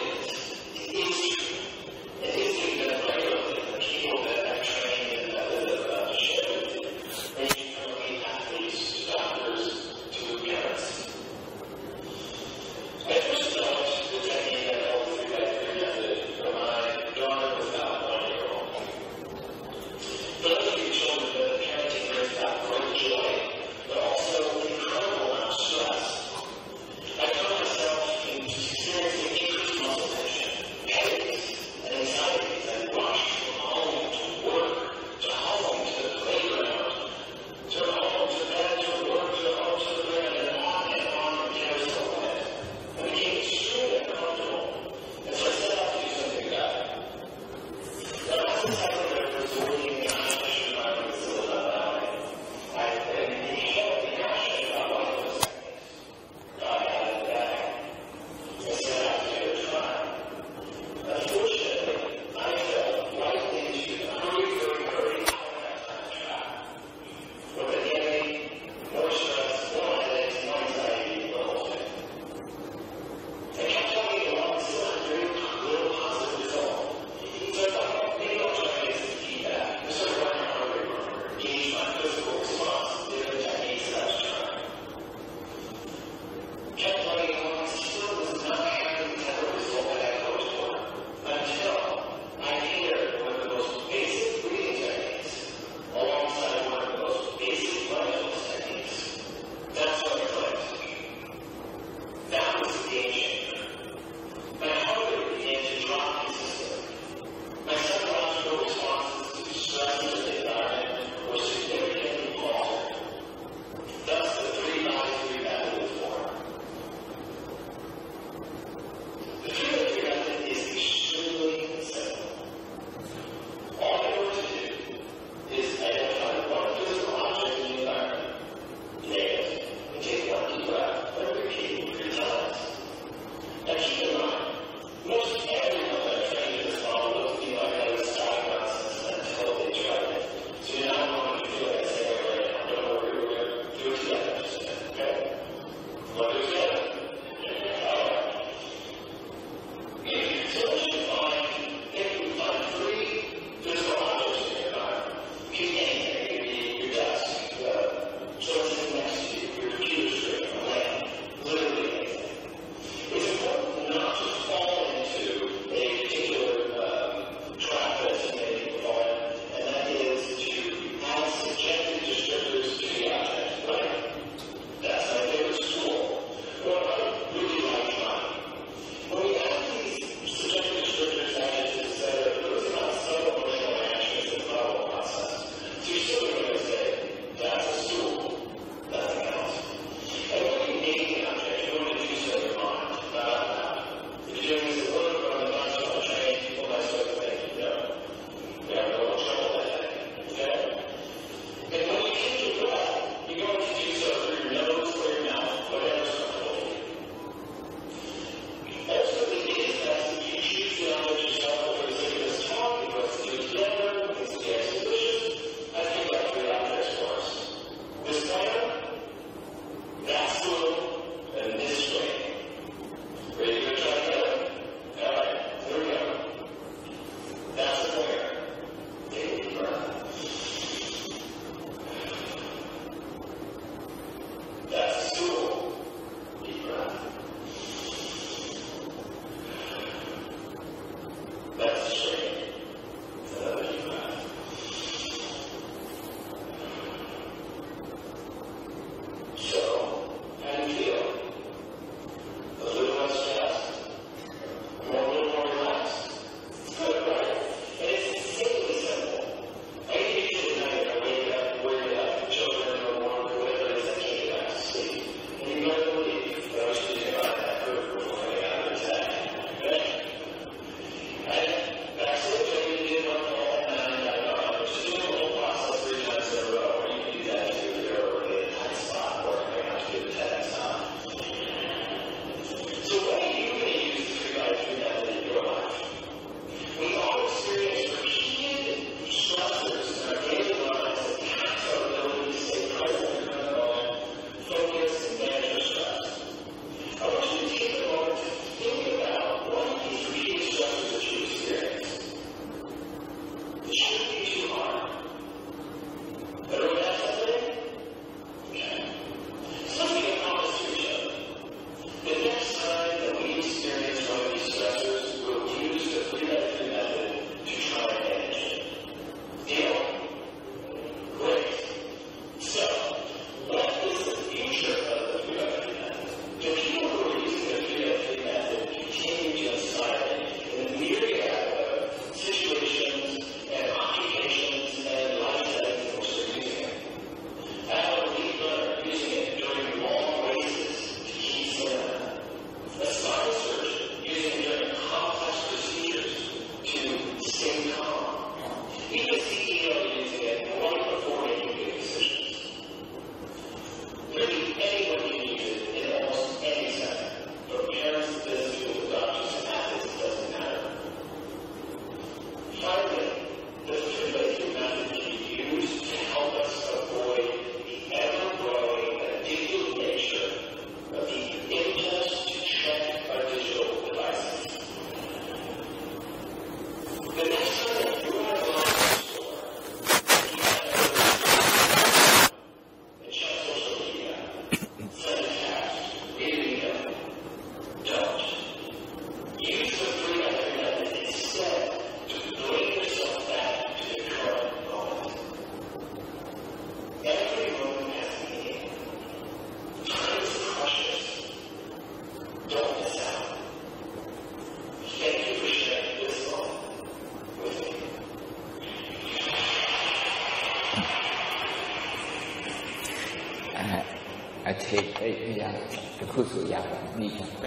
တခုဆိုရတာနိဗ္ဗာန်ပဲ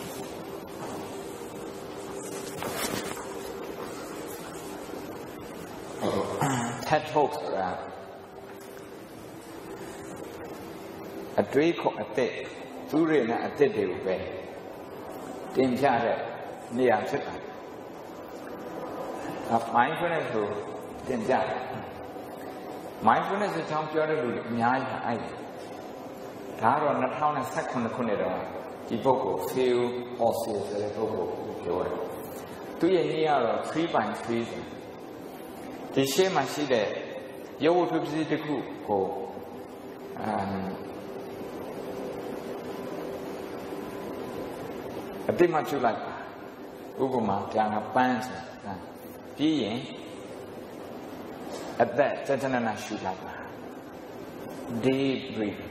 TED Talk ဆိုတာအတွေးခေါ်အသက်သူတွေနဲ့အသက်တွေကိုပဲတင်ပြတဲ့နေရာဖြစ်တာ။ mindfulness ကိုတင်ပြတယ် mindfulness အကြောင်းပြောတဲ့လူတွေအများကြီးအဲ့ဒါကတော့၂၀၁၇ခုနှစ်တော့ဒီပုဂ္ဂိုလ် Phil Osler ဆိုတဲ့ပုဂ္ဂိုလ်ကိုပြောတယ်။သူရဲ့နည်းကတော့ three by three ဒီရှေ့မှာရှိတဲ့ရုပ်ဝတ္ထုပစ္စည်းတစ်ခုကိုအမ်အတိမကျလိုက်ပါဥပမာပြန်ကပန်းဆိုတာပြီးရင်အသက်စတနနာရှုလိုက်ပါ deep breath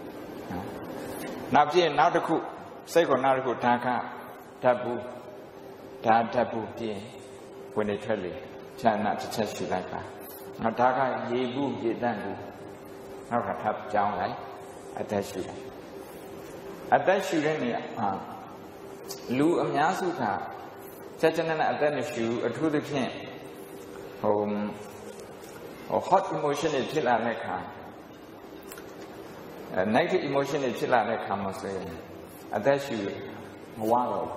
နောက်ပြီးနောက်တစ်ခုစိတ်ကိုနောက်တစ်ခုဒါကဓာတ်ဘူးဒါဓာတ်ဘူးပြီးရင်ဝင်နေထွက်လေခြံနာတစ်ချက်ရှုလိုက်ပါနောက်ဒါကရေဘူးရေတန့်ဘူးနောက်ကထပ်ကြောင်းလိုက်အသက်ရှုလိုက်အသက်ရှုတဲ့နေရာမှာလူအများစုကစัจ nana အသက်မရှုအထူးသဖြင့်ဟိုဟို hot emotion တွေဖြစ်လာတဲ့အခါ negative emotion တွေဖြစ်လာတဲ့အခါမှာဆိုရင်အသက်ရှုမဝတော့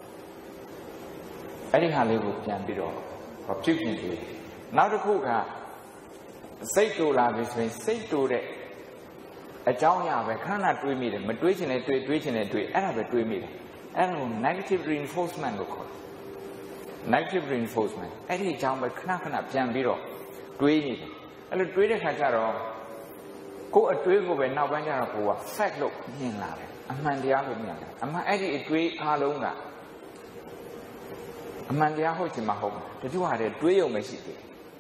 အဲ့ဒီဟာလေးကိုပြန်ပြီးတော့ပြုပြင်ပြီးနောက်တစ်ခုကစိတ်တူလာပြီဆိုရင်စိတ်တူတဲ့အကြောင်းအရာပဲခဏခဏတွေးမိတယ်မတွေးချင်တဲ့တွေးတွေးချင်တဲ့တွေးအဲ့ဒါပဲတွေးမိတယ်အဲ့ဒါကို negative reinforcement လို့ခေါ်တယ် negative reinforcement အဲ့ဒီအကြောင်းပဲခဏခဏပြန်ပြီးတော့တွေးနေတယ်အဲ့လိုတွေးတဲ့ခါကျတော့ကိုယ်အတွေးကိုပဲနောက်ပိုင်းကျတော့ကိုယ်က fact လို့မြင်လာတယ်အမှန်တရားလို့မြင်တယ်အမှန်အဲ့ဒီအတွေးအားလုံးကအမှန်တရားဟုတ်ချင်မှဟုတ်တယ်တချို့ဟာတွေတွေးရုံပဲရှိတယ်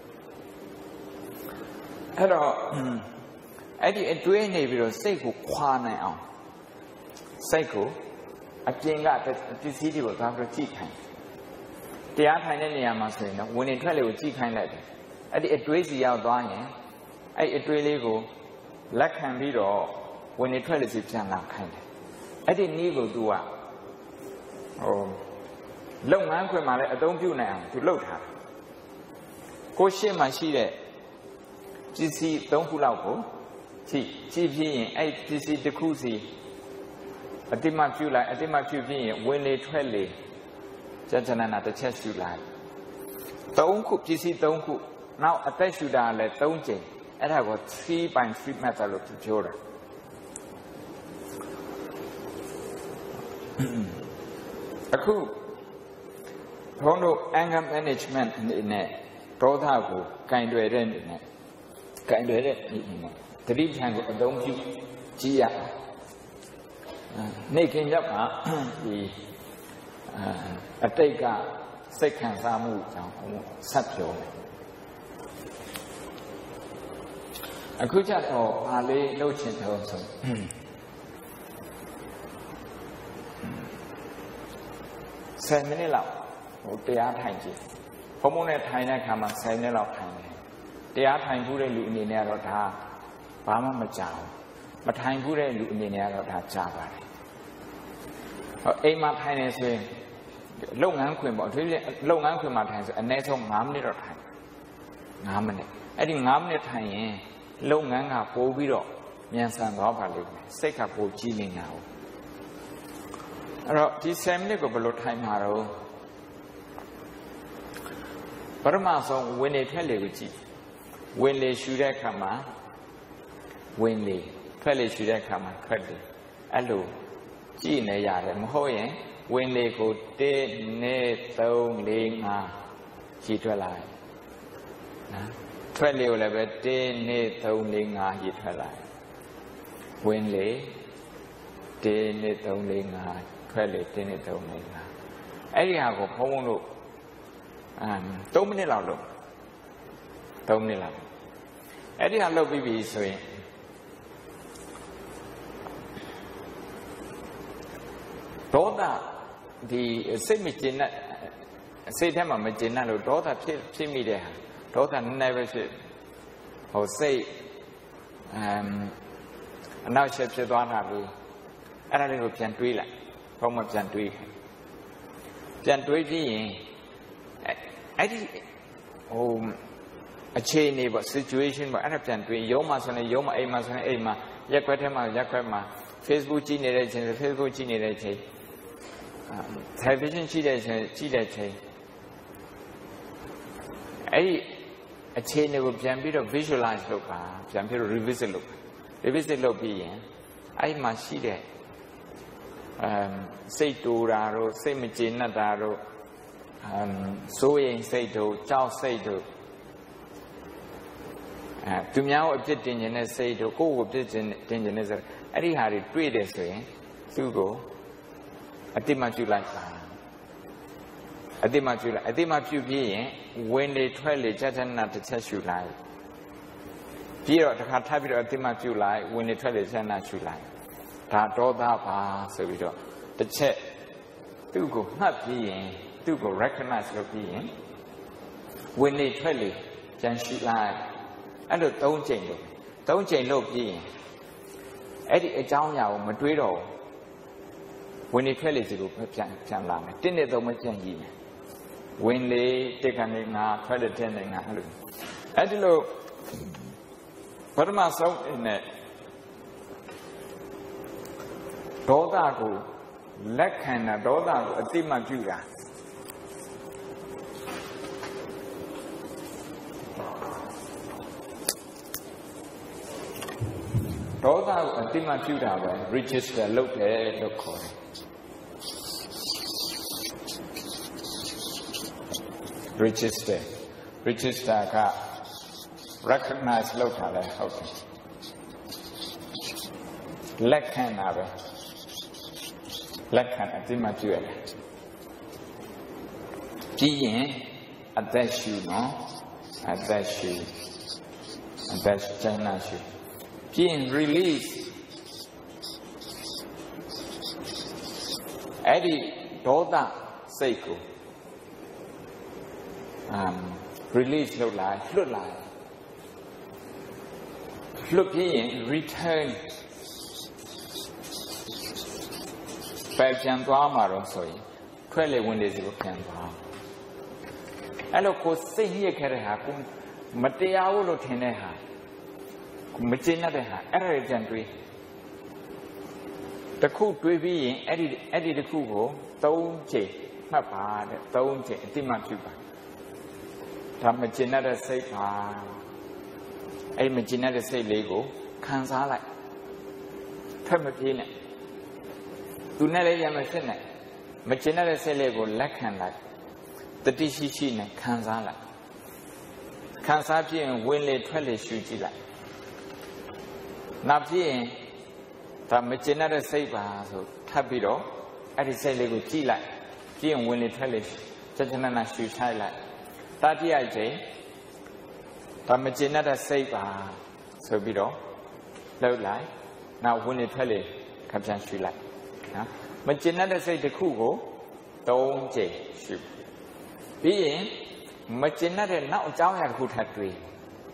အဲ့တော့အဲ့ဒီအတွေးနေပြီးတော့စိတ်ကိုခွာနိုင်အောင်စိတ်ကိုအပြင်ကပစ္စည်းတွေကိုသွားပြီးကြည့်ခိုင်းတရားထိုင်တဲ့နေရာမှာဆိုရင်တော့ဝင်နေထွက်လေကိုကြည့်ခိုင်းလိုက်တယ်အဲ့ဒီအတွေးစီရောက်သွားရင်အဲ့အတွေးလေးကိုလက်ခံပြီးတော့ဝင်နေထွက်လေစီပြန်လာခိုင်းတယ်အဲ့ဒီနည်းကိုသူကဟိုလုပ်ငန်းခွင်မှာလည်းအသုံးပြုနိုင်အောင်သူလုပ်ထားကိုရှေ့မှာရှိတဲ့ပစ္စည်းသုံးခုလောက်ကိုကြည့်ကြည့်ပြီးရင်အဲ့ပစ္စည်းတစ်ခုစီအတိမပြုလိုက်အတိမပြုပြီးရင်ဝင်လေထွက်လေစัจ nana တစ်ချက်ရှုလိုက်သုံးခုပစ္စည်းသုံးခုနောက်အသက်ရှုတာလည်းသုံးကြိမ်အဲ့ဒါကို three by three method လို့ပြောတာအခုဘုန်းတို့ anger management အနေနဲ့ဒေါသကိုကင်တွယ်တဲ့အနေနဲ့ကင်တွယ်တဲ့အနေနဲ့သတိဉာဏ်ကိုအသုံးပြုကြည့်ရအောင်နေခင်ရောက်ကဒီအတိတ်ကစိတ်ခံစားမှုကြောင့်ဆက်ပြောတယ်အခုကျတော့ဘာလေးလှုပ်ချင်တော့ဆိုဆယ်မိနစ်လောက်ဟိုတရားထိုင်ကြည့်ဘုံဘုံနဲ့ထိုင်တဲ့အခါမှာဆယ်မိနစ်လောက်ထိုင်တယ်တရားထိုင်မှုတဲ့လူအနေနဲ့ကတော့ဒါဘာမှမကြောက်မထိုင်ဘူးတဲ့လူအနေနဲ့ကတော့ဒါကြားပါတယ်ဟောအိမ်မှာထိုင်နေဆိုရင်လုပ်ငန်းခွင်ပေါ့အထူးဖြင့်လုပ်ငန်းခွင်မှာထိုင်ဆိုအနည်းဆုံး၅မိနစ်တော့ထိုင်၅မိနစ်အဲ့ဒီ၅မိနစ်ထိုင်ရင်လုပ်ငန်းကပိုပြီးတော့မြန်ဆန်သွားပါလိမ့်မယ်စိတ်ကပိုကြီးနေတာဟုတ်အဲ့တော့ဒီဆယ်မိနစ်ကိုဘယ်လိုထိုင်မှာတော့ပထမဆုံးဝင်လေထွက်လေကိုကြည့်ဝင်လေရှူတဲ့အခါမှာဝင်လေထွက်လေရှူတဲ့အခါမှာထွက်လေအဲ့လိုကြည့်နေရတယ်မဟုတ်ရင်ဝင်လေကိုတစ်နှစ်သုံးလေးငါးကြည့်ထွက်လာတယ်နော်ထွက်လေကိုလည်းပဲတစ်နှစ်သုံးလေးငါးကြည့်ထွက်လာတယ်ဝင်လေတစ်နှစ်သုံးလေးငါးထွက်လေတစ်နှစ်သုံးလေးငါးအဲ့ဒီဟာကိုဘုံဘုံတို့အမ်သုံးမိနစ်လောက်လုပ်သုံးမိနစ်လောက်အဲ့ဒီဟာလုပ်ပြီးပြီဆိုရင်ဒေါသဒီစိတ်မကျင်တဲ့စိတ်ထဲမှာမကျင်တဲ့လို့ဒေါသဖြစ်ဖြစ်မိတဲ့ဟာဒေါသနည်းနည်းပဲဖြစ်ဟိုစိတ်အမ်အနောက်ရှက်ဖြစ်သွားတာပြီးအဲ့ဒါလေးကိုပြန်တွေးလိုက်ဘုံမပြန်တွေးပြန်တွေးပြီးရင်အဲ့ဒီဟိုအခြေအနေပေါ့ situation ပေါ့အဲ့ဒါပြန်တွေးရုံးမှာဆိုရင်ရုံးမှာအိမ်မှာဆိုရင်အိမ်မှာရက်ခွက်ထဲမှာရက်ခွက်မှာ Facebook ကြည့်နေတဲ့အချိန် Facebook ကြည့်နေတဲ့အချိန် television ကြည့်တဲ့အချိန်ကြည့်တဲ့အချိန်အဲ့ဒီအခြေအနေကိုပြန်ပြီးတော့ visualize လုပ်ပါပြန်ပြီးတော့ revisit လုပ် revisit လုပ်ပြီးရင်အဲ့ဒီမှာရှိတဲ့အဲစိတ်တူတာတို့စိတ်မကျေနပ်တာတို့အမ်စိုးရိမ်စိတ်တို့ကြောက်စိတ်တို့အဲသူများကိုအပြစ်တင်ခြင်းနဲ့စိတ်တို့ကိုယ့်ကိုပြစ်တင်တင်ခြင်းနဲ့စိတ်အဲ့ဒီဟာတွေတွေ့တယ်ဆိုရင်သူ့ကိုအတိမပြုလိုက်ပါအတိမပြုလိုက်အတိမပြုပြီးရင်ဝင်လေထွက်လေကြကြနာတစ်ချက်ရှုလိုက်ပြီးတော့တစ်ခါထပ်ပြီးတော့အတိမပြုလိုက်ဝင်လေထွက်လေကြနာရှုလိုက်ဒါဒေါသပါဆိုပြီးတော့တစ်ချက်သူ့ကိုမှတ်ပြီးရင်သူ့ကို recognize လုပ်ပြီးရင်ဝင်လေထွက်လေကြံရှုလိုက်အဲ့လိုသုံးချိန်လို့သုံးချိန်လုပ်ပြီးရင်အဲ့ဒီအကြောင်းအရာကိုမတွေးတော့ဝင်လေထွက်လေစီကိုပြန်ပြန်လာမယ်တင်းနဲ့သုံးမပြန်ကြည့်မယ်ဝင်လေတက်ကနေငါထွက်လေတက်နေငါအဲ့လိုအဲ့ဒီလိုပထမဆုံးနဲ့ဒေါသကိုလက်ခံတာဒေါသကိုအတိမပြုတာဒေါသကိုအတိမပြုတာပဲ register လုပ်တယ်လို့ခေါ်တယ် register register က recognize လုပ်တာလဲဟုတ်တယ်လက်ခံတာပဲလက်ခံအတိမပြုရတယ်ပြီးရင်အသက်ရှူနော်အသက်ရှူအသက်ကျန်းနာရှူပြီးရင် release အဲ့ဒီဒေါသစိတ်ကိုအမ် release လုပ်လိုက်လွတ်လိုက်လွတ်ပြီးရင် return ပဲပြန်သွားမှာတော့ဆိုရင်ထွက်လေဝင်လေစီကိုပြန်သွားအဲ့လိုကိုစိတ်ညစ်ခဲ့တဲ့ဟာကိုမတရားဘူးလို့ထင်တဲ့ဟာမကျေနပ်တဲ့ဟာအဲ့ဒါတွေပြန်တွေးတစ်ခုတွေးပြီးရင်အဲ့ဒီအဲ့ဒီတစ်ခုကိုသုံးချိန်မှတ်ပါတဲ့သုံးချိန်အတိမပြုပါဒါမကျေနပ်တဲ့စိတ်ပါအဲ့မကျေနပ်တဲ့စိတ်လေးကိုခံစားလိုက်ဖက်မပြေးနဲ့သူနဲ့လည်းရမဖြစ်နဲ့မကျေနပ်တဲ့စိတ်လေးကိုလက်ခံလိုက်တတိရှိရှိနဲ့ခံစားလိုက်ခံစားပြရင်ဝင်လေထွက်လေရှုကြည့်လိုက်နောက်ပြရင်ဒါမကျေနပ်တဲ့စိတ်ပါဆိုထပ်ပြီးတော့အဲ့ဒီစိတ်လေးကိုကြည့်လိုက်ကြည့်ရင်ဝင်လေထွက်လေစัจ nana ရှုချိုက်လိုက်တတိယချိန်ဒါမကျေနပ်တဲ့စိတ်ပါဆိုပြီးတော့လှုပ်လိုက်နောက်ဝင်လေထွက်လေခပ်ပြန်ရှုလိုက်နော်မကျေနပ်တဲ့စိတ်တစ်ခုကိုသုံးချိန်ရှုပြီးရင်မကျေနပ်တဲ့နောက်အကြောင်းအရာတစ်ခုထပ်တွေး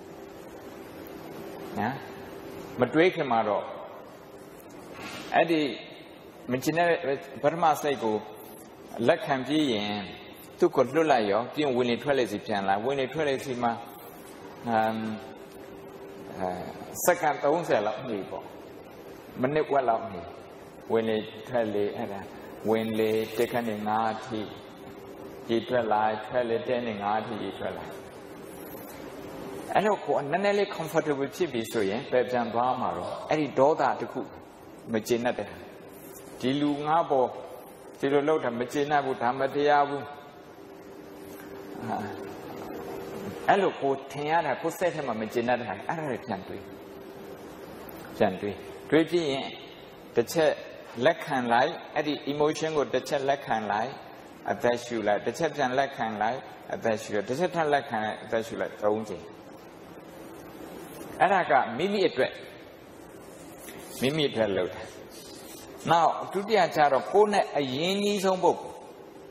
နော်မတွေးခင်မှာတော့အဲ့ဒီမကျေနပ်တဲ့ပထမစိတ်ကိုလက်ခံပြီးရင်သူ့ကိုလွတ်လိုက်ရောပြီးရင်ဝင်လေထွက်လေစီပြန်လာဝင်လေထွက်လေစီမှာအမ်အဲစက္ကန့်သုံးဆယ်လောက်နေပေါ့မိနစ်ဝက်လောက်နေဝင်လေထွက်လေအဲ့ဒါဝင်လေတက်ခဏငါးအထိကြည်ထွက်လာထွက်လေတဲ့နေငါးအထိကြည်ထွက်လာအဲ့တော့ကိုနည်းနည်းလေး comfortable ဖြစ်ပြီဆိုရင်ပဲပြန်သွားမှာတော့အဲ့ဒီဒေါသတစ်ခုမကျေနပ်တဲ့ဒီလူငါးပေါ်ဒီလိုလောက်တာမကျေနပ်ဘူးဒါမတရားဘူးအဲ့လိုကိုထင်ရတာကိုစိတ်ထဲမှာမကျေနပ်တဲ့ဟာအဲ့ဒါတွေပြန်တွေးပြန်တွေးတွေးပြီးရင်တစ်ချက်လက်ခံလိုက်အဲ့ဒီ emotion ကိုတစ်ချက်လက်ခံလိုက်အသက်ရှူလိုက်တစ်ချက်ပြန်လက်ခံလိုက်အသက်ရှူတစ်ချက်ထပ်လက်ခံလိုက်အသက်ရှူလိုက်သုံးချိန်အဲ့ဒါကမိမိအတွက်မိမိအတွက်လုပ်တာနောက်ဒုတိယကျတော့ကိုယ်နဲ့အရင်ကြီးဆုံးပုဂ္ဂိုလ်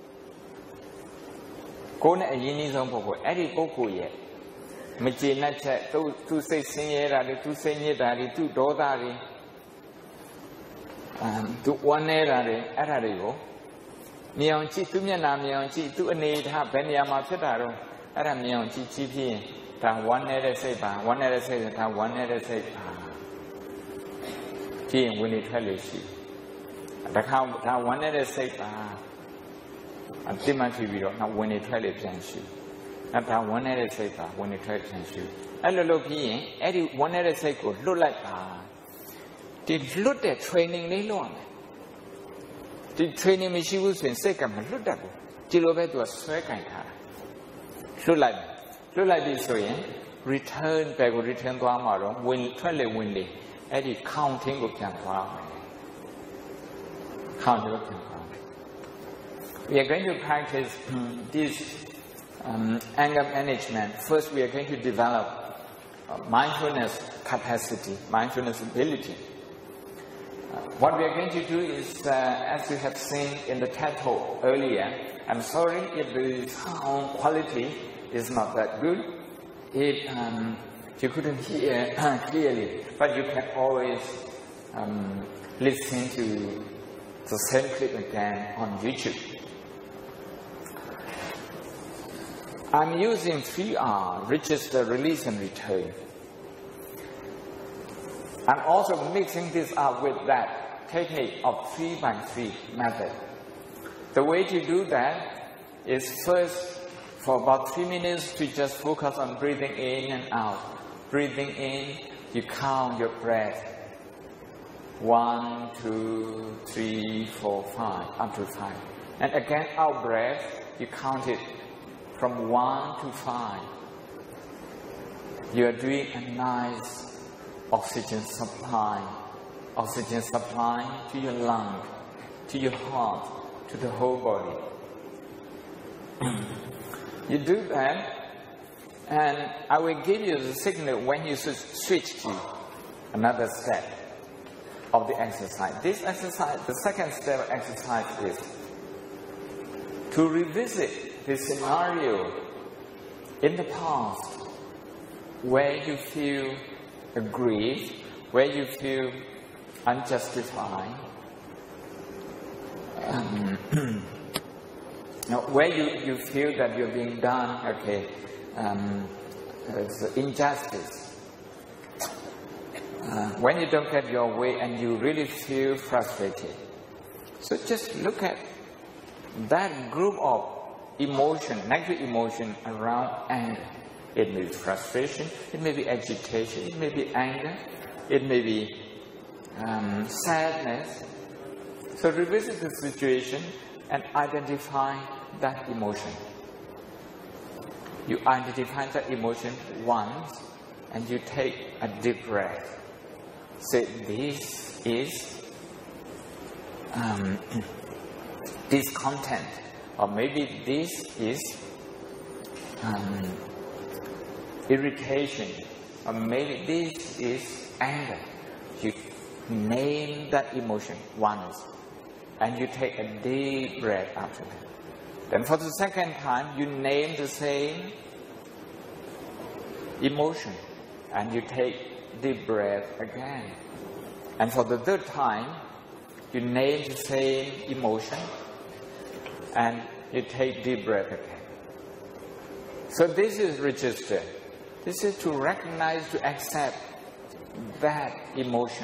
ကိုယ်နဲ့အရင်ကြီးဆုံးပုဂ္ဂိုလ်အဲ့ဒီပုဂ္ဂိုလ်ရဲ့မကျေနပ်ချက်သူသူစိတ်ဆင်းရဲတာတွေသူစိတ်ညစ်တာတွေသူဒေါသတွေ um, to one error, error, Mion Chi, two Miana, Mion Chi, two a need have any amataro, Adam Mion Chi Chi, that one error say, one error say that one error say, Chi, we need fellowship. The count that one error say, and Timothy, we don't know when it really plans you. And that one error say, when it really plans you. And the look in, any one error say, good, look like ah. Did look at training they long. Did training me she was in second, but look at Gilobet was second. Look like, look like this way, return back or return to Amaro, win, twenty windy, any counting of can counting of can We are going to practice um, this um, anger management. First, we are going to develop uh, mindfulness capacity, mindfulness ability. Uh, what we are going to do is, uh, as you have seen in the TED Talk earlier, I'm sorry if the sound quality is not that good, if um, you couldn't hear clearly, but you can always um, listen to the same clip again on YouTube. I'm using three R, register, release, and return. I'm also mixing this up with that technique of three by three method. The way to do that is first, for about three minutes, to just focus on breathing in and out. Breathing in, you count your breath. One, two, three, four, five, up to five. And again, out breath, you count it from one to five. You are doing a nice oxygen supply, oxygen supply to your lung, to your heart, to the whole body. You do that, and I will give you the signal when you should switch to another step of the exercise. This exercise, the second step of exercise is to revisit the scenario in the past where you feel aggrieved, where you feel unjustified, um, now, where you, you feel that you're being done, okay, um, it's injustice. Uh, when you don't get your way and you really feel frustrated. So just look at that group of emotion, negative emotion around anger. It may be frustration, it may be agitation, it may be anger, it may be um, sadness. So revisit the situation and identify that emotion. You identify that emotion once and you take a deep breath. Say, this is um, discontent, or maybe this is um, irritation, or maybe this is anger. You name that emotion once, and you take a deep breath after that. Then for the second time, you name the same emotion, and you take deep breath again. And for the third time, you name the same emotion, and you take deep breath again. So this is register. This is to recognize, to accept that emotion.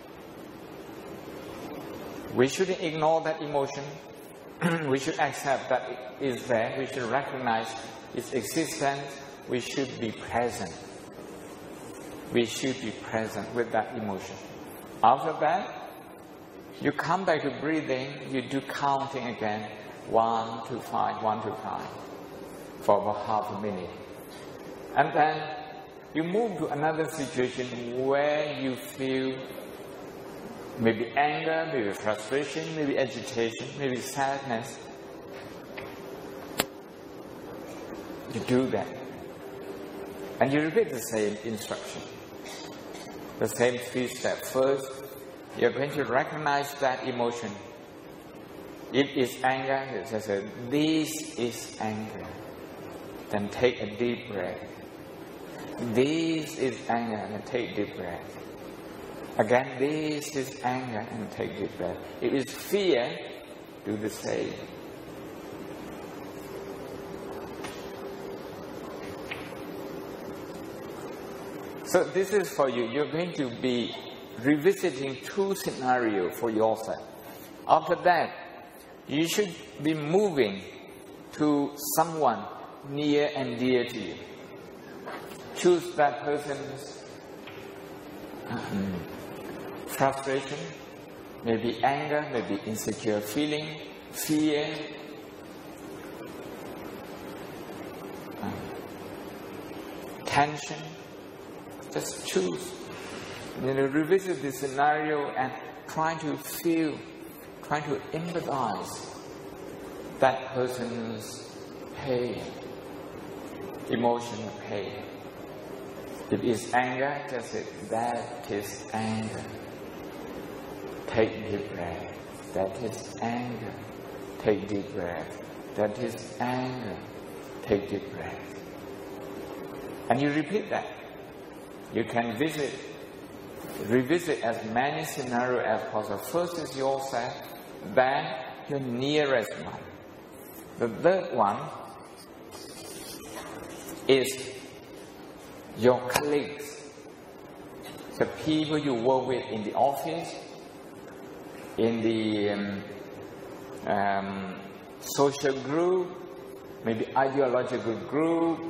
We shouldn't ignore that emotion. We should accept that it is there. We should recognize its existence. We should be present. We should be present with that emotion. After that, you come back to breathing. You do counting again. One to five, one to five, for about half a minute. And then you move to another situation where you feel maybe anger, maybe frustration, maybe agitation, maybe sadness. You do that. And you repeat the same instruction. The same three steps. First, you're going to recognize that emotion. If it's anger, you just say, this is anger. Then take a deep breath. This is anger, and take a deep breath. Again, this is anger and take deep breath. If it's fear, do the same. So this is for you. You're going to be revisiting two scenarios for yourself. After that, you should be moving to someone near and dear to you. Choose that person's um, frustration, maybe anger, maybe insecure feeling, fear, um, tension. Just choose. You know, revisit the scenario and try to feel, try to empathize that person's pain, emotional pain. If it's anger, just say, that is anger. Take deep breath. That is anger. Take deep breath. That is anger. Take deep breath. And you repeat that. You can visit, revisit as many scenarios as possible. First is yourself, then your nearest one. The third one is your colleagues, the people you work with in the office, in the um, um, social group, maybe ideological group,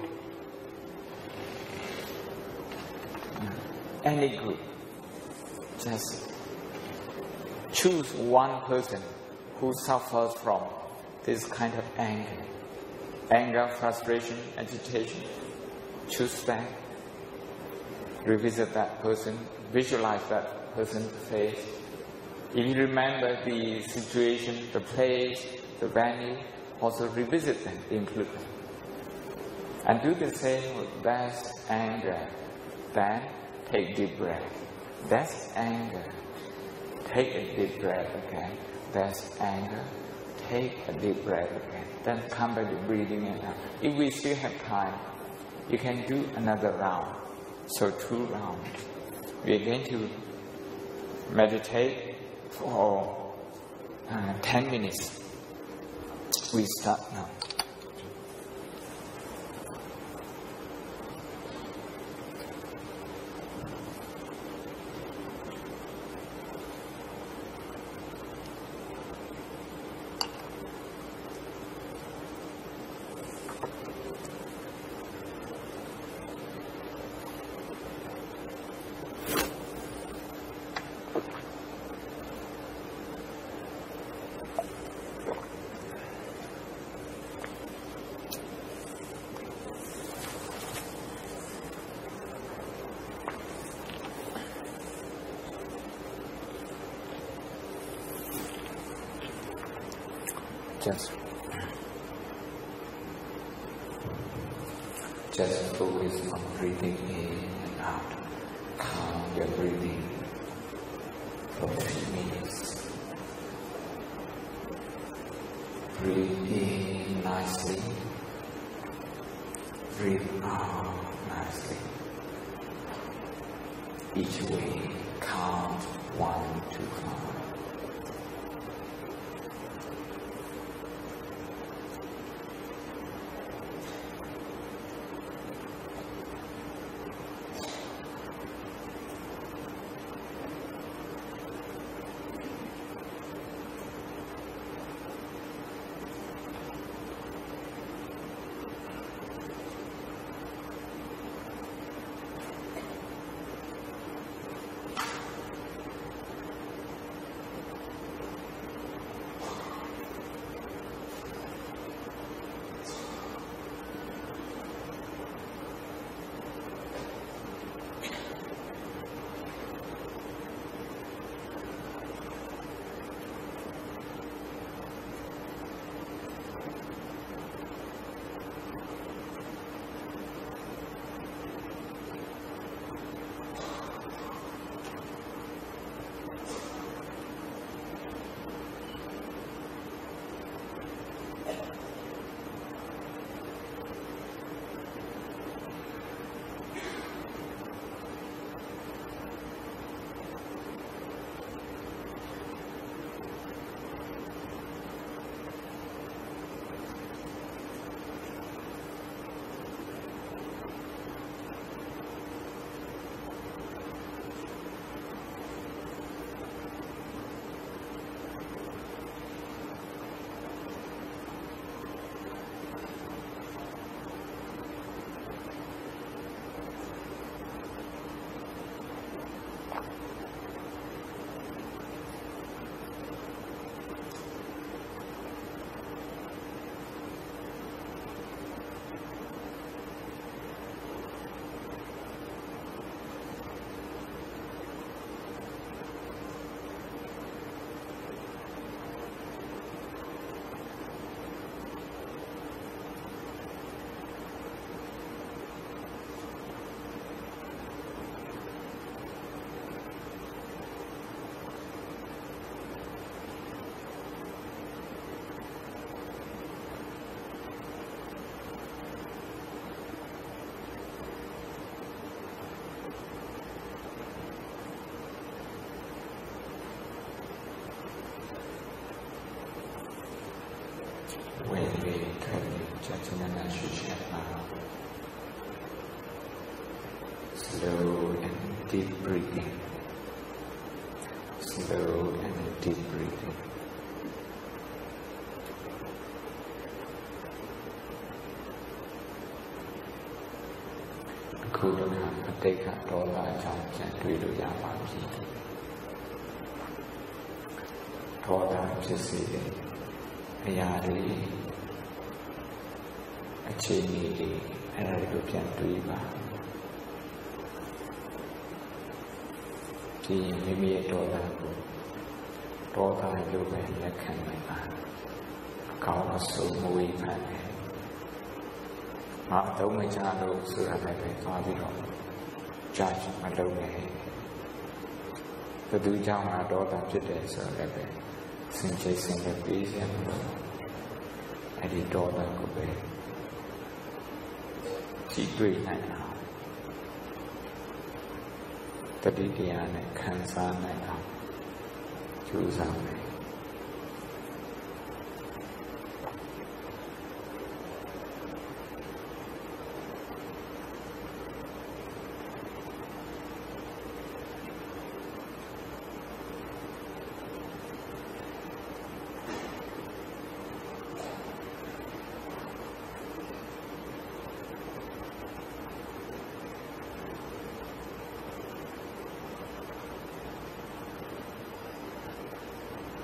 any group. Just choose one person who suffers from this kind of anger, anger, frustration, agitation. Choose that. Revisit that person. Visualize that person's face. If you remember the situation, the place, the venue, also revisit them, include them. And do the same with that anger. Then take deep breath. That's anger. Take a deep breath again. That's anger. Take a deep breath again. Then come back to breathing it out. If we still have time, you can do another round. So two rounds. We are going to meditate for uh, ten minutes. We start now. Just, just focus on breathing in and out. Count your breathing for a few minutes. Breathe in nicely. Breathe out nicely. Each way, count one to five. when we turn Chaitanya Shushama, slow and deep breathing, slow and deep breathing. Kudana Pateka Dola Janjan Dwilu Yamaki Dola Jisi Ayari Achini Arabian Dwiba Ti Mimi Dola Dola Lume Lakanima Kawasu Mui Pane ငါအသုံးမချလို့ဆိုတာလည်းပဲသွားပြီးတော့ကြာချင်မလုပ်နဲ့ဘယ်သူကြောင့်ငါဒေါသဖြစ်တယ်ဆိုတော့လည်းပဲစင်ကြယ်စင်ကြယ်ပေးစရာမလိုအဲ့ဒီဒေါသကိုပဲကြည့်တွေ့နိုင်အောင်တတိတရားနဲ့ခံစားနိုင်အောင်ကြိုးစားမယ် က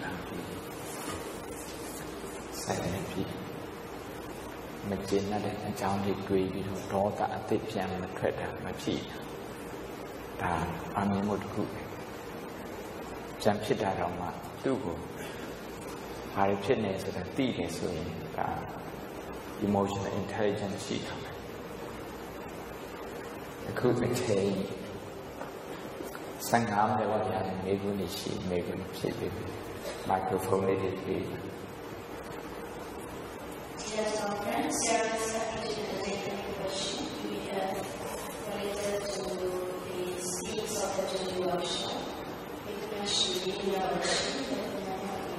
ထားပြီးဆိုင်နေပြီးမကျေနပ်တဲ့အကြောင်းတွေတွေးပြီးတော့ဒေါသအသစ်ပြန်မထွက်တာမဖြစ်ဒါအမြင်မှုတစ်ခုကြံဖြစ်တာတော့မှသူ့ကိုဘာဖြစ်နေဆိုတာသိတယ်ဆိုရင်ဒါ emotional intelligence ရှိတာအခုအချိန်စံကားတွေဝရနေမိဘူးနေရှိမိဘူးဖြစ်ပြီးမိုက်ခရိုဖုန်းလေးတွေပြီး Yes, our friend Sarah is happy to take a question. We have related to the needs of the Julie workshop. It mentioned the India workshop that we are having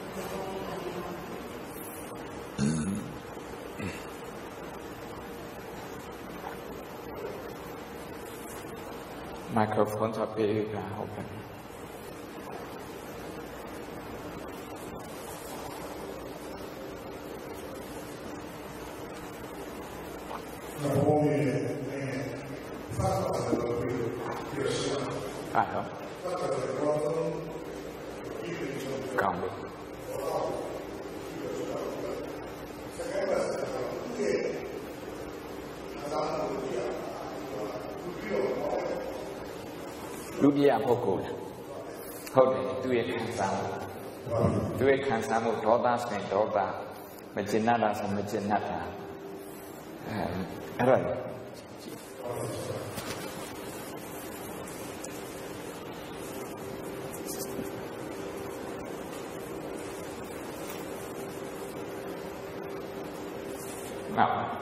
Microphone are big and open. I know. Come with. Ludia Poko. Hold it, do it handsome. Do it handsome, Dodas and Doda, Maginadas and Maginata. I don't know. Now,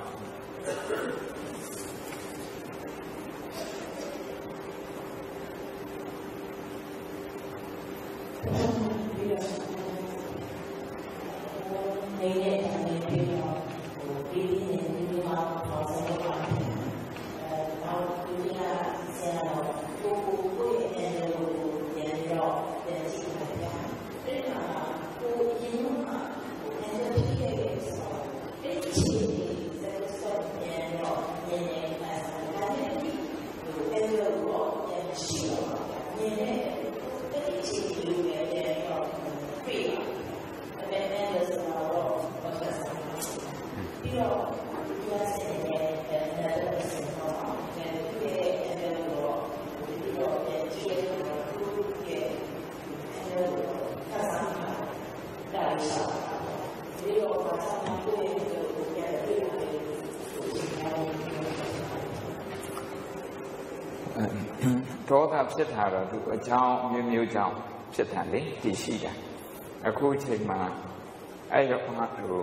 Doda Pitara, a town, new town, Pitali, Tishida. A coaching man, I have to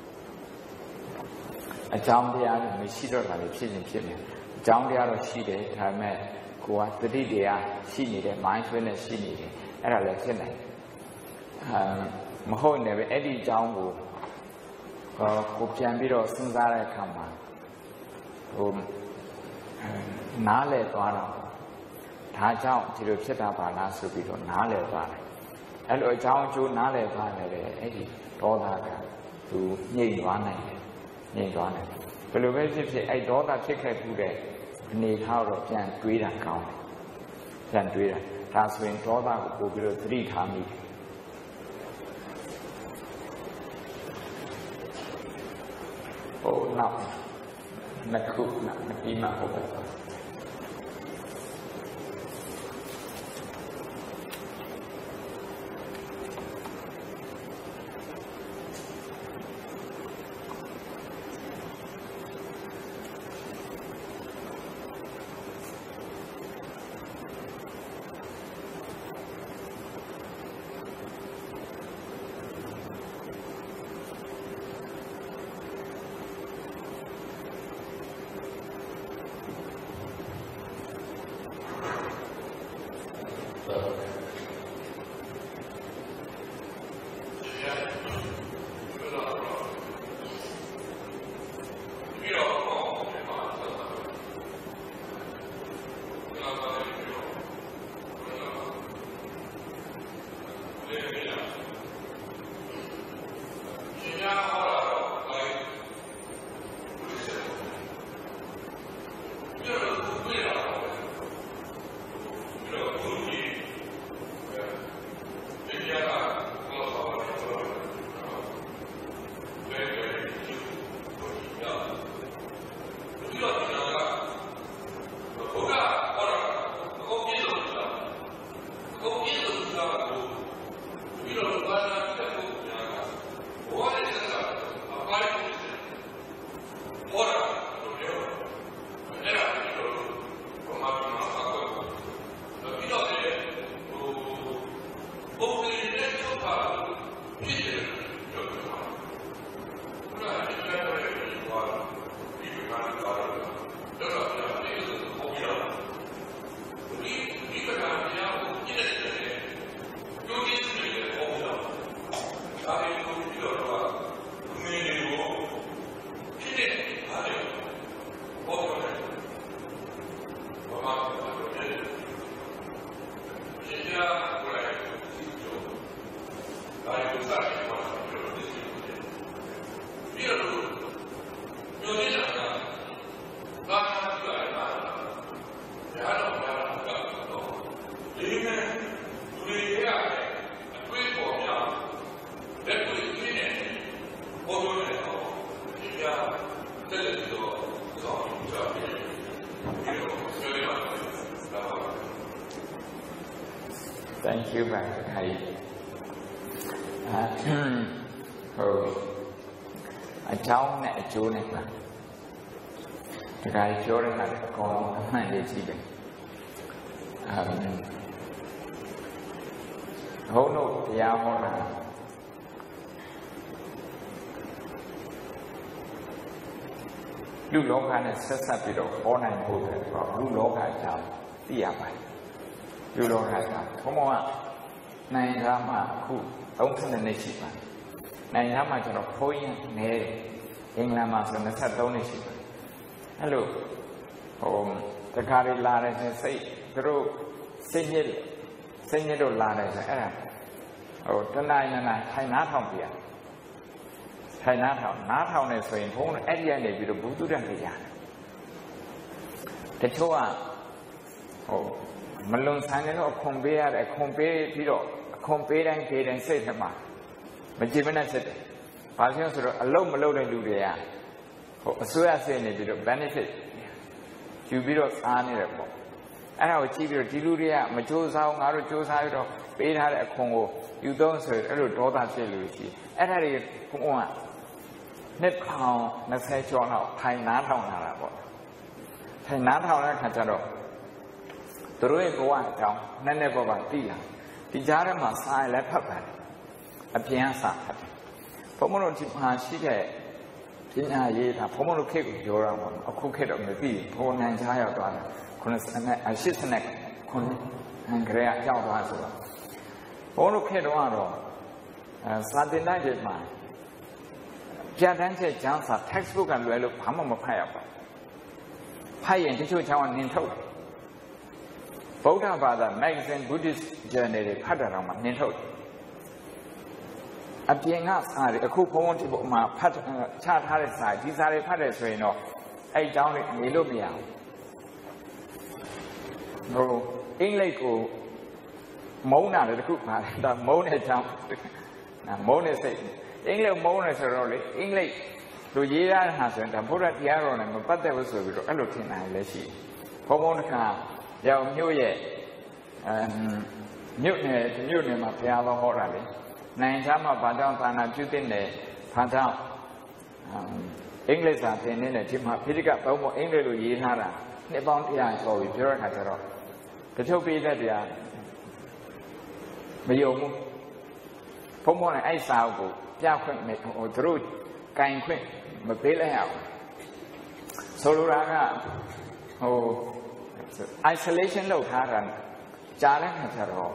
a town the other, Mishida, and the Chilling Chilling. Down the other she did, I met who was the day she needed, mindfulness she needed, and I left in it. Mahone never Eddie Jango, who can be of Sunzara Kama, whom Nale Dwana. ဒါကြောင့်ဒီလိုဖြစ်တာပါလားဆိုပြီးတော့နားလည်သွားတယ်။အဲ့လိုအကြောင်းအကျိုးနားလည်သွားတယ်လေအဲ့ဒီဒေါသကသူညှိသွားနိုင်တယ်။ညှိသွားတယ်။ဘယ်လိုပဲဖြစ်ဖြစ်အဲ့ဒေါသဖြစ်ခဲ့မှုတဲ့အနေထားတော့ပြန်တွေးတာကောင်းတယ်။ပြန်တွေးတာဒါဆိုရင်ဒေါသကိုပို့ပြီးတော့သတိထားမိတယ်။ဟိုနောက်နှစ်ခုနောက်ပြီးမှဟုတ်တယ်။ Thank you very much. Oh, I don't know a journey. The guy showing at the corner of my city. Oh no, the hour. You look at a set of all nine holders, or you look at them, the other. You look at them. Come on, nine Rama, who owns the nation. Nine Rama to the point, nay, England must and the Satoniship. Hello, oh, the Kari Lara say, through Signal, Signal Lara, oh, the nine and I, I not home here. I not home, not home is saying, home at the end of the Buddha and the Yan. The Toa, oh. Malone Sangan or compare a compare Piro, compare and Kate and say them. But given a set, Pasians are alone below the Ludia. So I say a bit of benefit. Jubilos are nearable. And our chief of Diluria, Majosa, Marojosa, paid her a Congo. You don't say a little daughter, say Lucy. And I read one. Net crown, Nassay John, Pine Natal. Pine Natal, Cataro. The road go out down, none ever by Tia. The Jarama sigh left her a piazza. Pomono Tipa, she had in a year, a pomono cake of your own, a cookhead of the bee, poor and child, a shit neck, and grey out. Polo Kedwano, Saturday night at mine. Jadante Johnson, textbook and well of Hamama Payapa. Pay and Tishu Town in total. Boda Bada magazine Buddhist journey, Padarama, Ninto. At the end, a coupon to my chart Harris side, these are a Paris, you know, I down in Elubia. No, English go Mona, the cook, the Mona town. Mona said, English Mona is a rolling, English to Yera has and put at Yaron and but there was a looking at Leslie. Pomona. Young New Year, Newton, Newton, of Pialo Horali. Nine Tama Padam Pana Jutine, Padam, English are in a Tima Pitica, Pomo, English, Yihara, Nepon Tia, so we pure Hatero. The two be that they are Mayomu Pomo and Ice Algo, Jaquin, or Druid, Kain Quick, Mapilla. Soluraga, oh. Isolation low Haran, Jalan Hataro.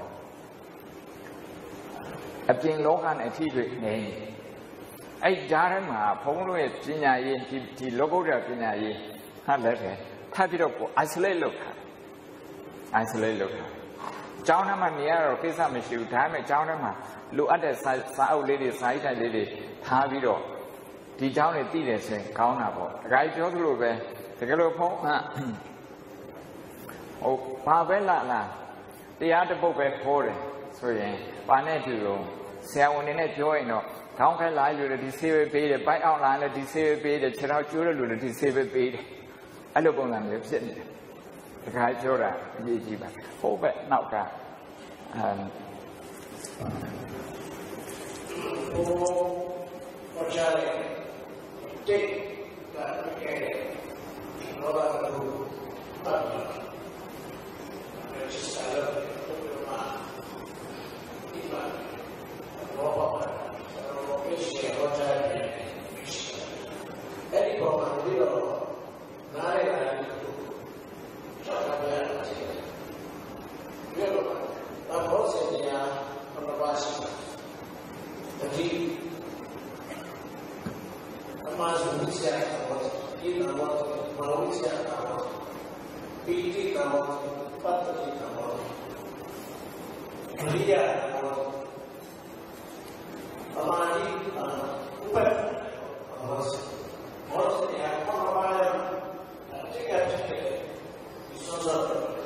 A king Lohan a tea name. A Jarama, Pomo, Gina, the logo of Gina, had letter. Type it up, isolate look. Isolate look. Jaunama near or Pisa Michu, time a Jaunama, look at the side lady, side lady, Tavido. The Jaun is dealers in Kaunabo. Right, Joe, the Galopo. Oh, Pavella, the other book at Pore, so yeah, Panetu, Seven in a joy, no, Town can lie to the deceived bait, by outline the deceived bait, the child children to the deceived bait. I look on them, live sitting. The guy Jora, Yiba, oh, but not that. Um, oh, or Charlie, take that, okay, no, but. Just I love it. Any problem, we don't know. Most of the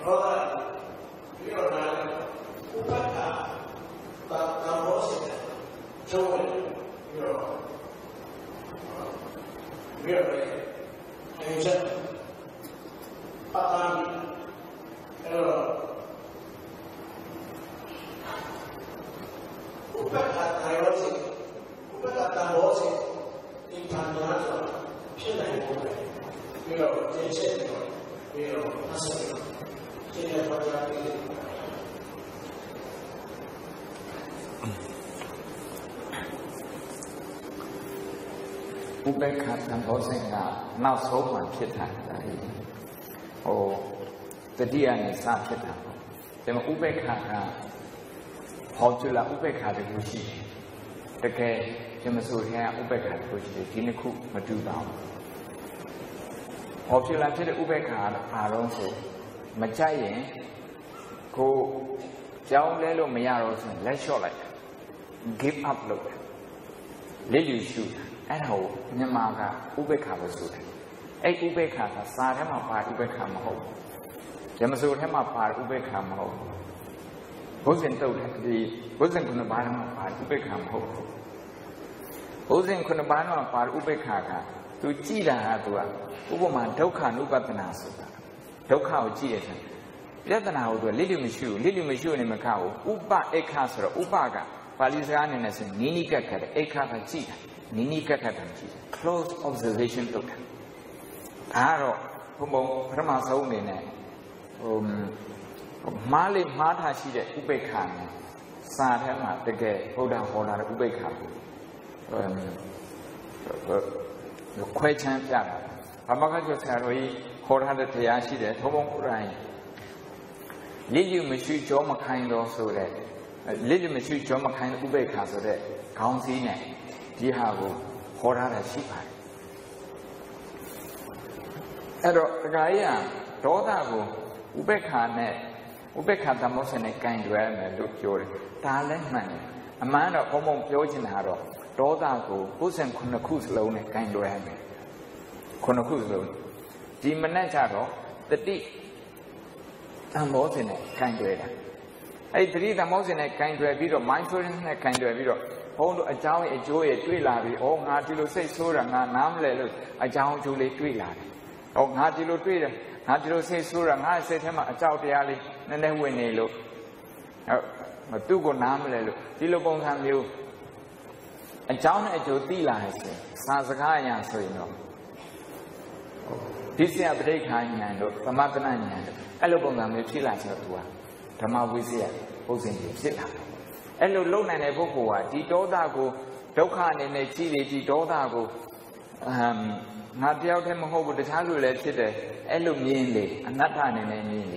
ရောတာပြီးတော့နာဥပ္ပခါတာတာဘောစတဲ့ကျုံးတယ်ပြီးတော့ပြီးတော့အဲချက်ပါတာအဲ့တော့ဥပ္ပခါတာရောစဥပ္ပခါတာဘောစဒီဌာနတော့ဖြစ်နိုင်ဖို့ပဲပြီးတော့ကျင့်ချက်တော့ပြီးတော့အဆက်ကျင့်ရပါကြတယ်ဥပေက္ခသံဃောစိတ်ကနောက်ဆုံးမှဖြစ်တာဟိုတတိယနဲ့စဖြစ်တာပေါ့ဒါပေမဲ့ဥပေက္ခကဟောကျွလာဥပေက္ခတခုရှိတယ်တကယ်ပြမစိုးတဲ့ဥပေက္ခတခုရှိတယ်ဒီနှစ်ခုမတူပါဘူးဟောကျွလာဖြစ်တဲ့ဥပေက္ခကအားလုံးဆိုမကြိုက်ရင်ကိုကြောင်းလဲလို့မရတော့ဆိုလက်လျှော့လိုက် give up လုပ်တယ်လက်ယူရှုအဲ့ဒါကိုမြန်မာကဥပေက္ခလို့ဆိုတယ်အဲ့ဥပေက္ခကစာထဲမှာပါဥပေက္ခမဟုတ်ဘူးဓမ္မစိုးထဲမှာပါဥပေက္ခမဟုတ်ဘူးဘုဇင်တုတ်ဒီဘုဇင်ခုနှစ်ပါးထဲမှာပါဥပေက္ခမဟုတ်ဘူးဘုဇင်ခုနှစ်ပါးထဲမှာပါဥပေက္ခကသူကြည်တာကသူကဥပမာဒုက္ခ ानु ပတ္တနာဆိုတာဒုက္ခကိုကြည့်ရတဲ့ပြဿနာကိုသူကလိလိမရှိဘူးလိလိမရှိနေမခဘူးဥပအိက္ခဆိုတော့ဥပကပါဠိစကားအနေနဲ့ဆိုနီးနီးကက်ခတ်တယ်အိက္ခကကြည့်တာနီးနီးကက်ခတ်တယ်ကြည့်တယ် close observation လုပ်တာဒါကတော့ဘုံဘုံပထမဆုံးအနေနဲ့ဟိုမားလေးမှားထားရှိတဲ့ဥပေက္ခနဲ့စာထဲမှာတကယ်ဘုရားဟောတာတဲ့ဥပေက္ခကိုခွဲချမ်းပြတာဘာမှကကျော်ဆရာတော်ကြီးခေါ်ထားတဲ့တရားရှိတယ်ဘုံဘုံကိုယ်တိုင်လိလိမရှိကြောမခိုင်းတော့ဆိုတဲ့လိလိမရှိကြောမခိုင်းဥပေက္ခဆိုတဲ့ခေါင်းစည်းနဲ့ဒီဟာကိုခေါ်ထားတာရှိပါတယ်အဲ့တော့ဒကာကြီးကဒေါသကိုဥပေက္ခနဲ့ဥပေက္ခသမုစ္ဆနဲ့ကင်တွယ်မယ်လို့ပြောတယ်ဒါလည်းမှန်တယ်အမှန်တော့ဘုံဘုံပြောချင်တာတော့ဒေါသကိုကိုယ်စံခုနှစ်ခုစလုံးနဲ့ကင်တွယ်မယ်ခုနှစ်ခုစလုံးဒီမနဲ့ကြတော့တတိသမုစ္ဆနဲ့ကင်တွယ်တာအဲ့ဒီတတိသမုစ္ဆနဲ့ကင်တွယ်ပြီးတော့ mindfulness နဲ့ကင်တွယ်ပြီးတော့ဘုန်းတို့အကြောင်းအကျိုးရဲ့တွေ့လာပြီးဩငါဒီလိုစိတ်ဆိုးတာငါနားမလဲလို့အကြောင်းအကျိုးလေးတွေ့လာတယ်ဩငါဒီလိုတွေ့တယ်ငါဒီလိုစိတ်ဆိုးတာငါစိတ်ထဲမှာအကြောက်တရားလေးနည်းနည်းဝင်နေလို့ဟုတ်သူ့ကိုနားမလဲလို့ဒီလိုပုံစံမျိုးအကြောင်းနဲ့အကျိုးသိလာတယ်ဆိုစာစကားအရာဆိုရင်တော့ဒီစရပဋိခါဉာဏ်တို့သမတနာဉာဏ်တို့အဲ့လိုပုံစံမျိုးဖြစ်လာဆိုတော့သူကဓမ္မဝိဇ္ဇာပုံစံမျိုးဖြစ်လာတယ်အဲ့လိုလုံနိုင်တဲ့ပုဂ္ဂိုလ်ကဒီဒေါသကိုဒုက္ခအနေနဲ့ကြည့်လေဒီဒေါသကိုအမ်ငါတယောက်တည်းမဟုတ်ဘူးတခြားလူလည်းဖြစ်တယ်အဲ့လိုမြင်လေအနတ္တအနေနဲ့မြင်လေ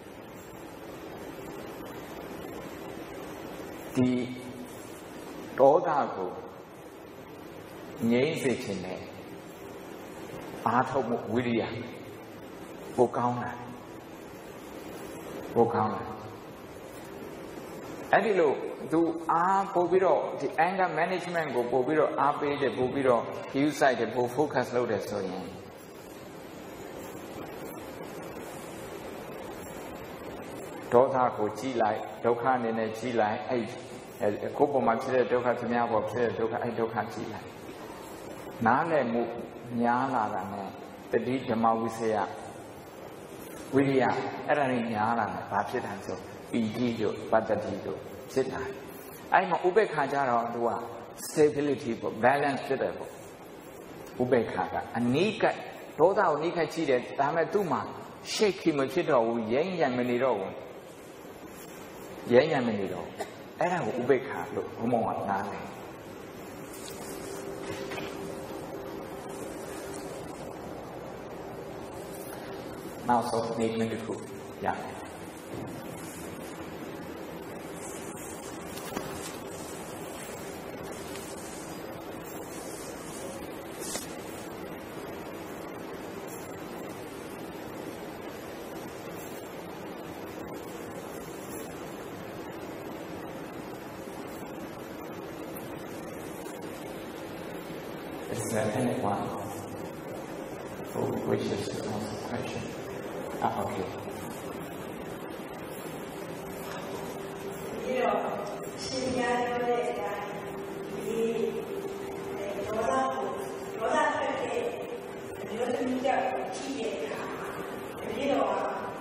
ဒီဒေါသကိုငြိမ်းစေခြင်းနဲ့အားထုတ်မှုဝိရိယပိုကောင်းလာပိုကောင်းလာအဲ့ဒီလိုသူအားပို့ပြီးတော့ဒီ anger management ကိုပို့ပြီးတော့အားပေးတယ်ပို့ပြီးတော့ view site တယ်ပို့ focus လုပ်တယ်ဆိုရင်ဒေါသကိုကြည့်လိုက်ဒုက္ခအနေနဲ့ကြည့်လိုက်အဲ့ကိုယ်ပေါ်မှာဖြစ်တဲ့ဒုက္ခသူများပေါ်ဖြစ်တဲ့ဒုက္ခအဲ့ဒုက္ခကြည့်လိုက်နားလည်မှုများလာတာနဲ့တတိဓမ္မဝိစေယဝိရိယအဲ့ဒါတွေများလာတယ်ဘာဖြစ်တာဆိုပီတိတို့ပတ္တတိတို့ဖြစ်တာအဲ့မှာဥပေက္ခကြတော့သူက stability ပေါ့ balance ဖြစ်တယ်ပေါ့ဥပေက္ခကအနိကဒေါသကိုနိကကြည့်တယ်ဒါပေမဲ့သူ့မှာ shake မဖြစ်တော့ဘူးရင်းရံမနေတော့ဘူးရင်းရံမနေတော့အဲ့ဒါကိုဥပေက္ခလို့ဘုံဘုံကနားတယ်နောက်ဆုံးနေ့မင်းတစ်ခုရတယ်Is there anyone who wishes to ask a question? Ah, okay. တော့ရှင်ပြပြောတဲ့အတိုင်းဒီဒေါသကိုဒေါသဖြစ်တဲ့ဒီလိုသမီးကြောင့်ကြည့်တဲ့အခါမှာဒီတော့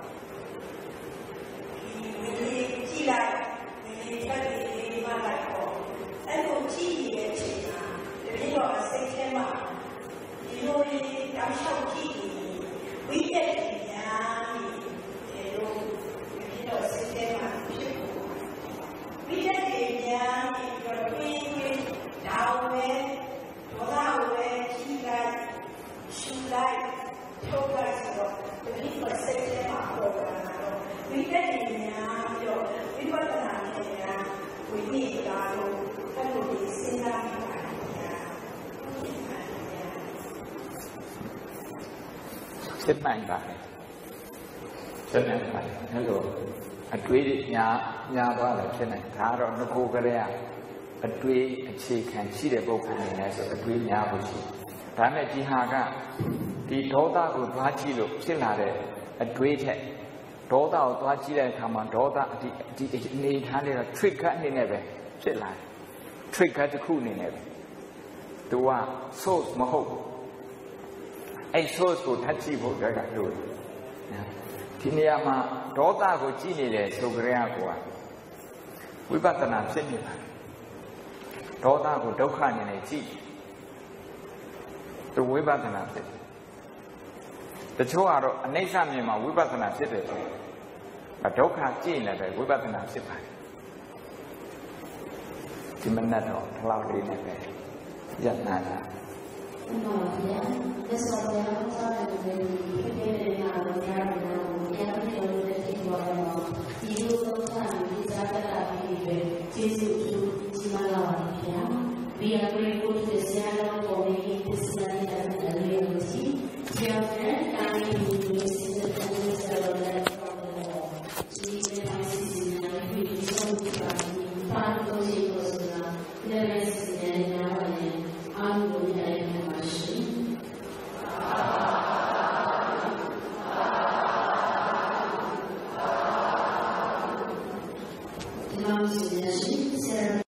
ဒီကြည့်လိုက်ဒီဖက်ဒီမှာလိုက်တော့အဲ့လိုကြည့်ရတဲ့အချိန်မှာဒီတော့စိတ်ထဲမှာဒီလိုလေးတောက်လျှောက်ကြည့်ဝိတက်ကြီးများဒီလိုဒီတော့စိတ်ထဲမှာဖြစ်ဝိတက်ကြီးများဒီတော့တွေးတွေးဒါဝဲဒေါသဝဲကြည့်လိုက်ရှူလိုက်ထုတ်လိုက်ဆိုတော့ဒီလိုစိတ်ထဲမှာပေါ်လာတော့ဝိတက်ကြီးများပြီးတော့ဝိပဿနာဉာဏ်ဝိနည်းကာလို့အဲ့လိုဒီစဉ်းစားနေတာဖြစ်နိုင်ပါတယ်ဖြစ်နိုင်ပါတယ်အဲ့လိုအတွေးညာညာသွားတယ်ဖြစ်နိုင်ဒါတော့ငကိုကလေးကအတွေးအခြေခံရှိတဲ့ပုဂ္ဂိုလ်နေလဲဆိုအတွေးညာဖို့ရှိဒါနဲ့ဒီဟာကဒီဒေါသကိုသွားကြည့်လို့ဖြစ်လာတဲ့အတွေးထက်ဒေါသကိုသွားကြည့်တဲ့အခါမှာဒေါသဒီဒီအနေထားလေးက trigger အနေနဲ့ပဲဖြစ်လာတယ် trigger တစ်ခုအနေနဲ့ပဲသူက source မဟုတ်ဘူးအဲ့ source ကိုထပ်ကြည့်ဖို့ကြိုက်လို့ဒီနေရာမှာဒေါသကိုကြည့်နေတယ်ဆိုကြရကောဝိပဿနာဖြစ်နေတာဒေါသကိုဒုက္ခအနေနဲ့ကြည့်သူဝိပဿနာဖြစ်တချို့ကတော့အနိစ္စမြင်မှာဝိပဿနာဖြစ်တယ်ဆိုဒုက္ခကြည့်နေတယ်ဝိပဿနာဖြစ်ပါတယ်ဒီမနက်တော့ဒီလောက်လေးနဲ့ပဲရနာတာမှန်ပါဗျာသက်ဆောင်ရအောင်ဆောင်ရတယ်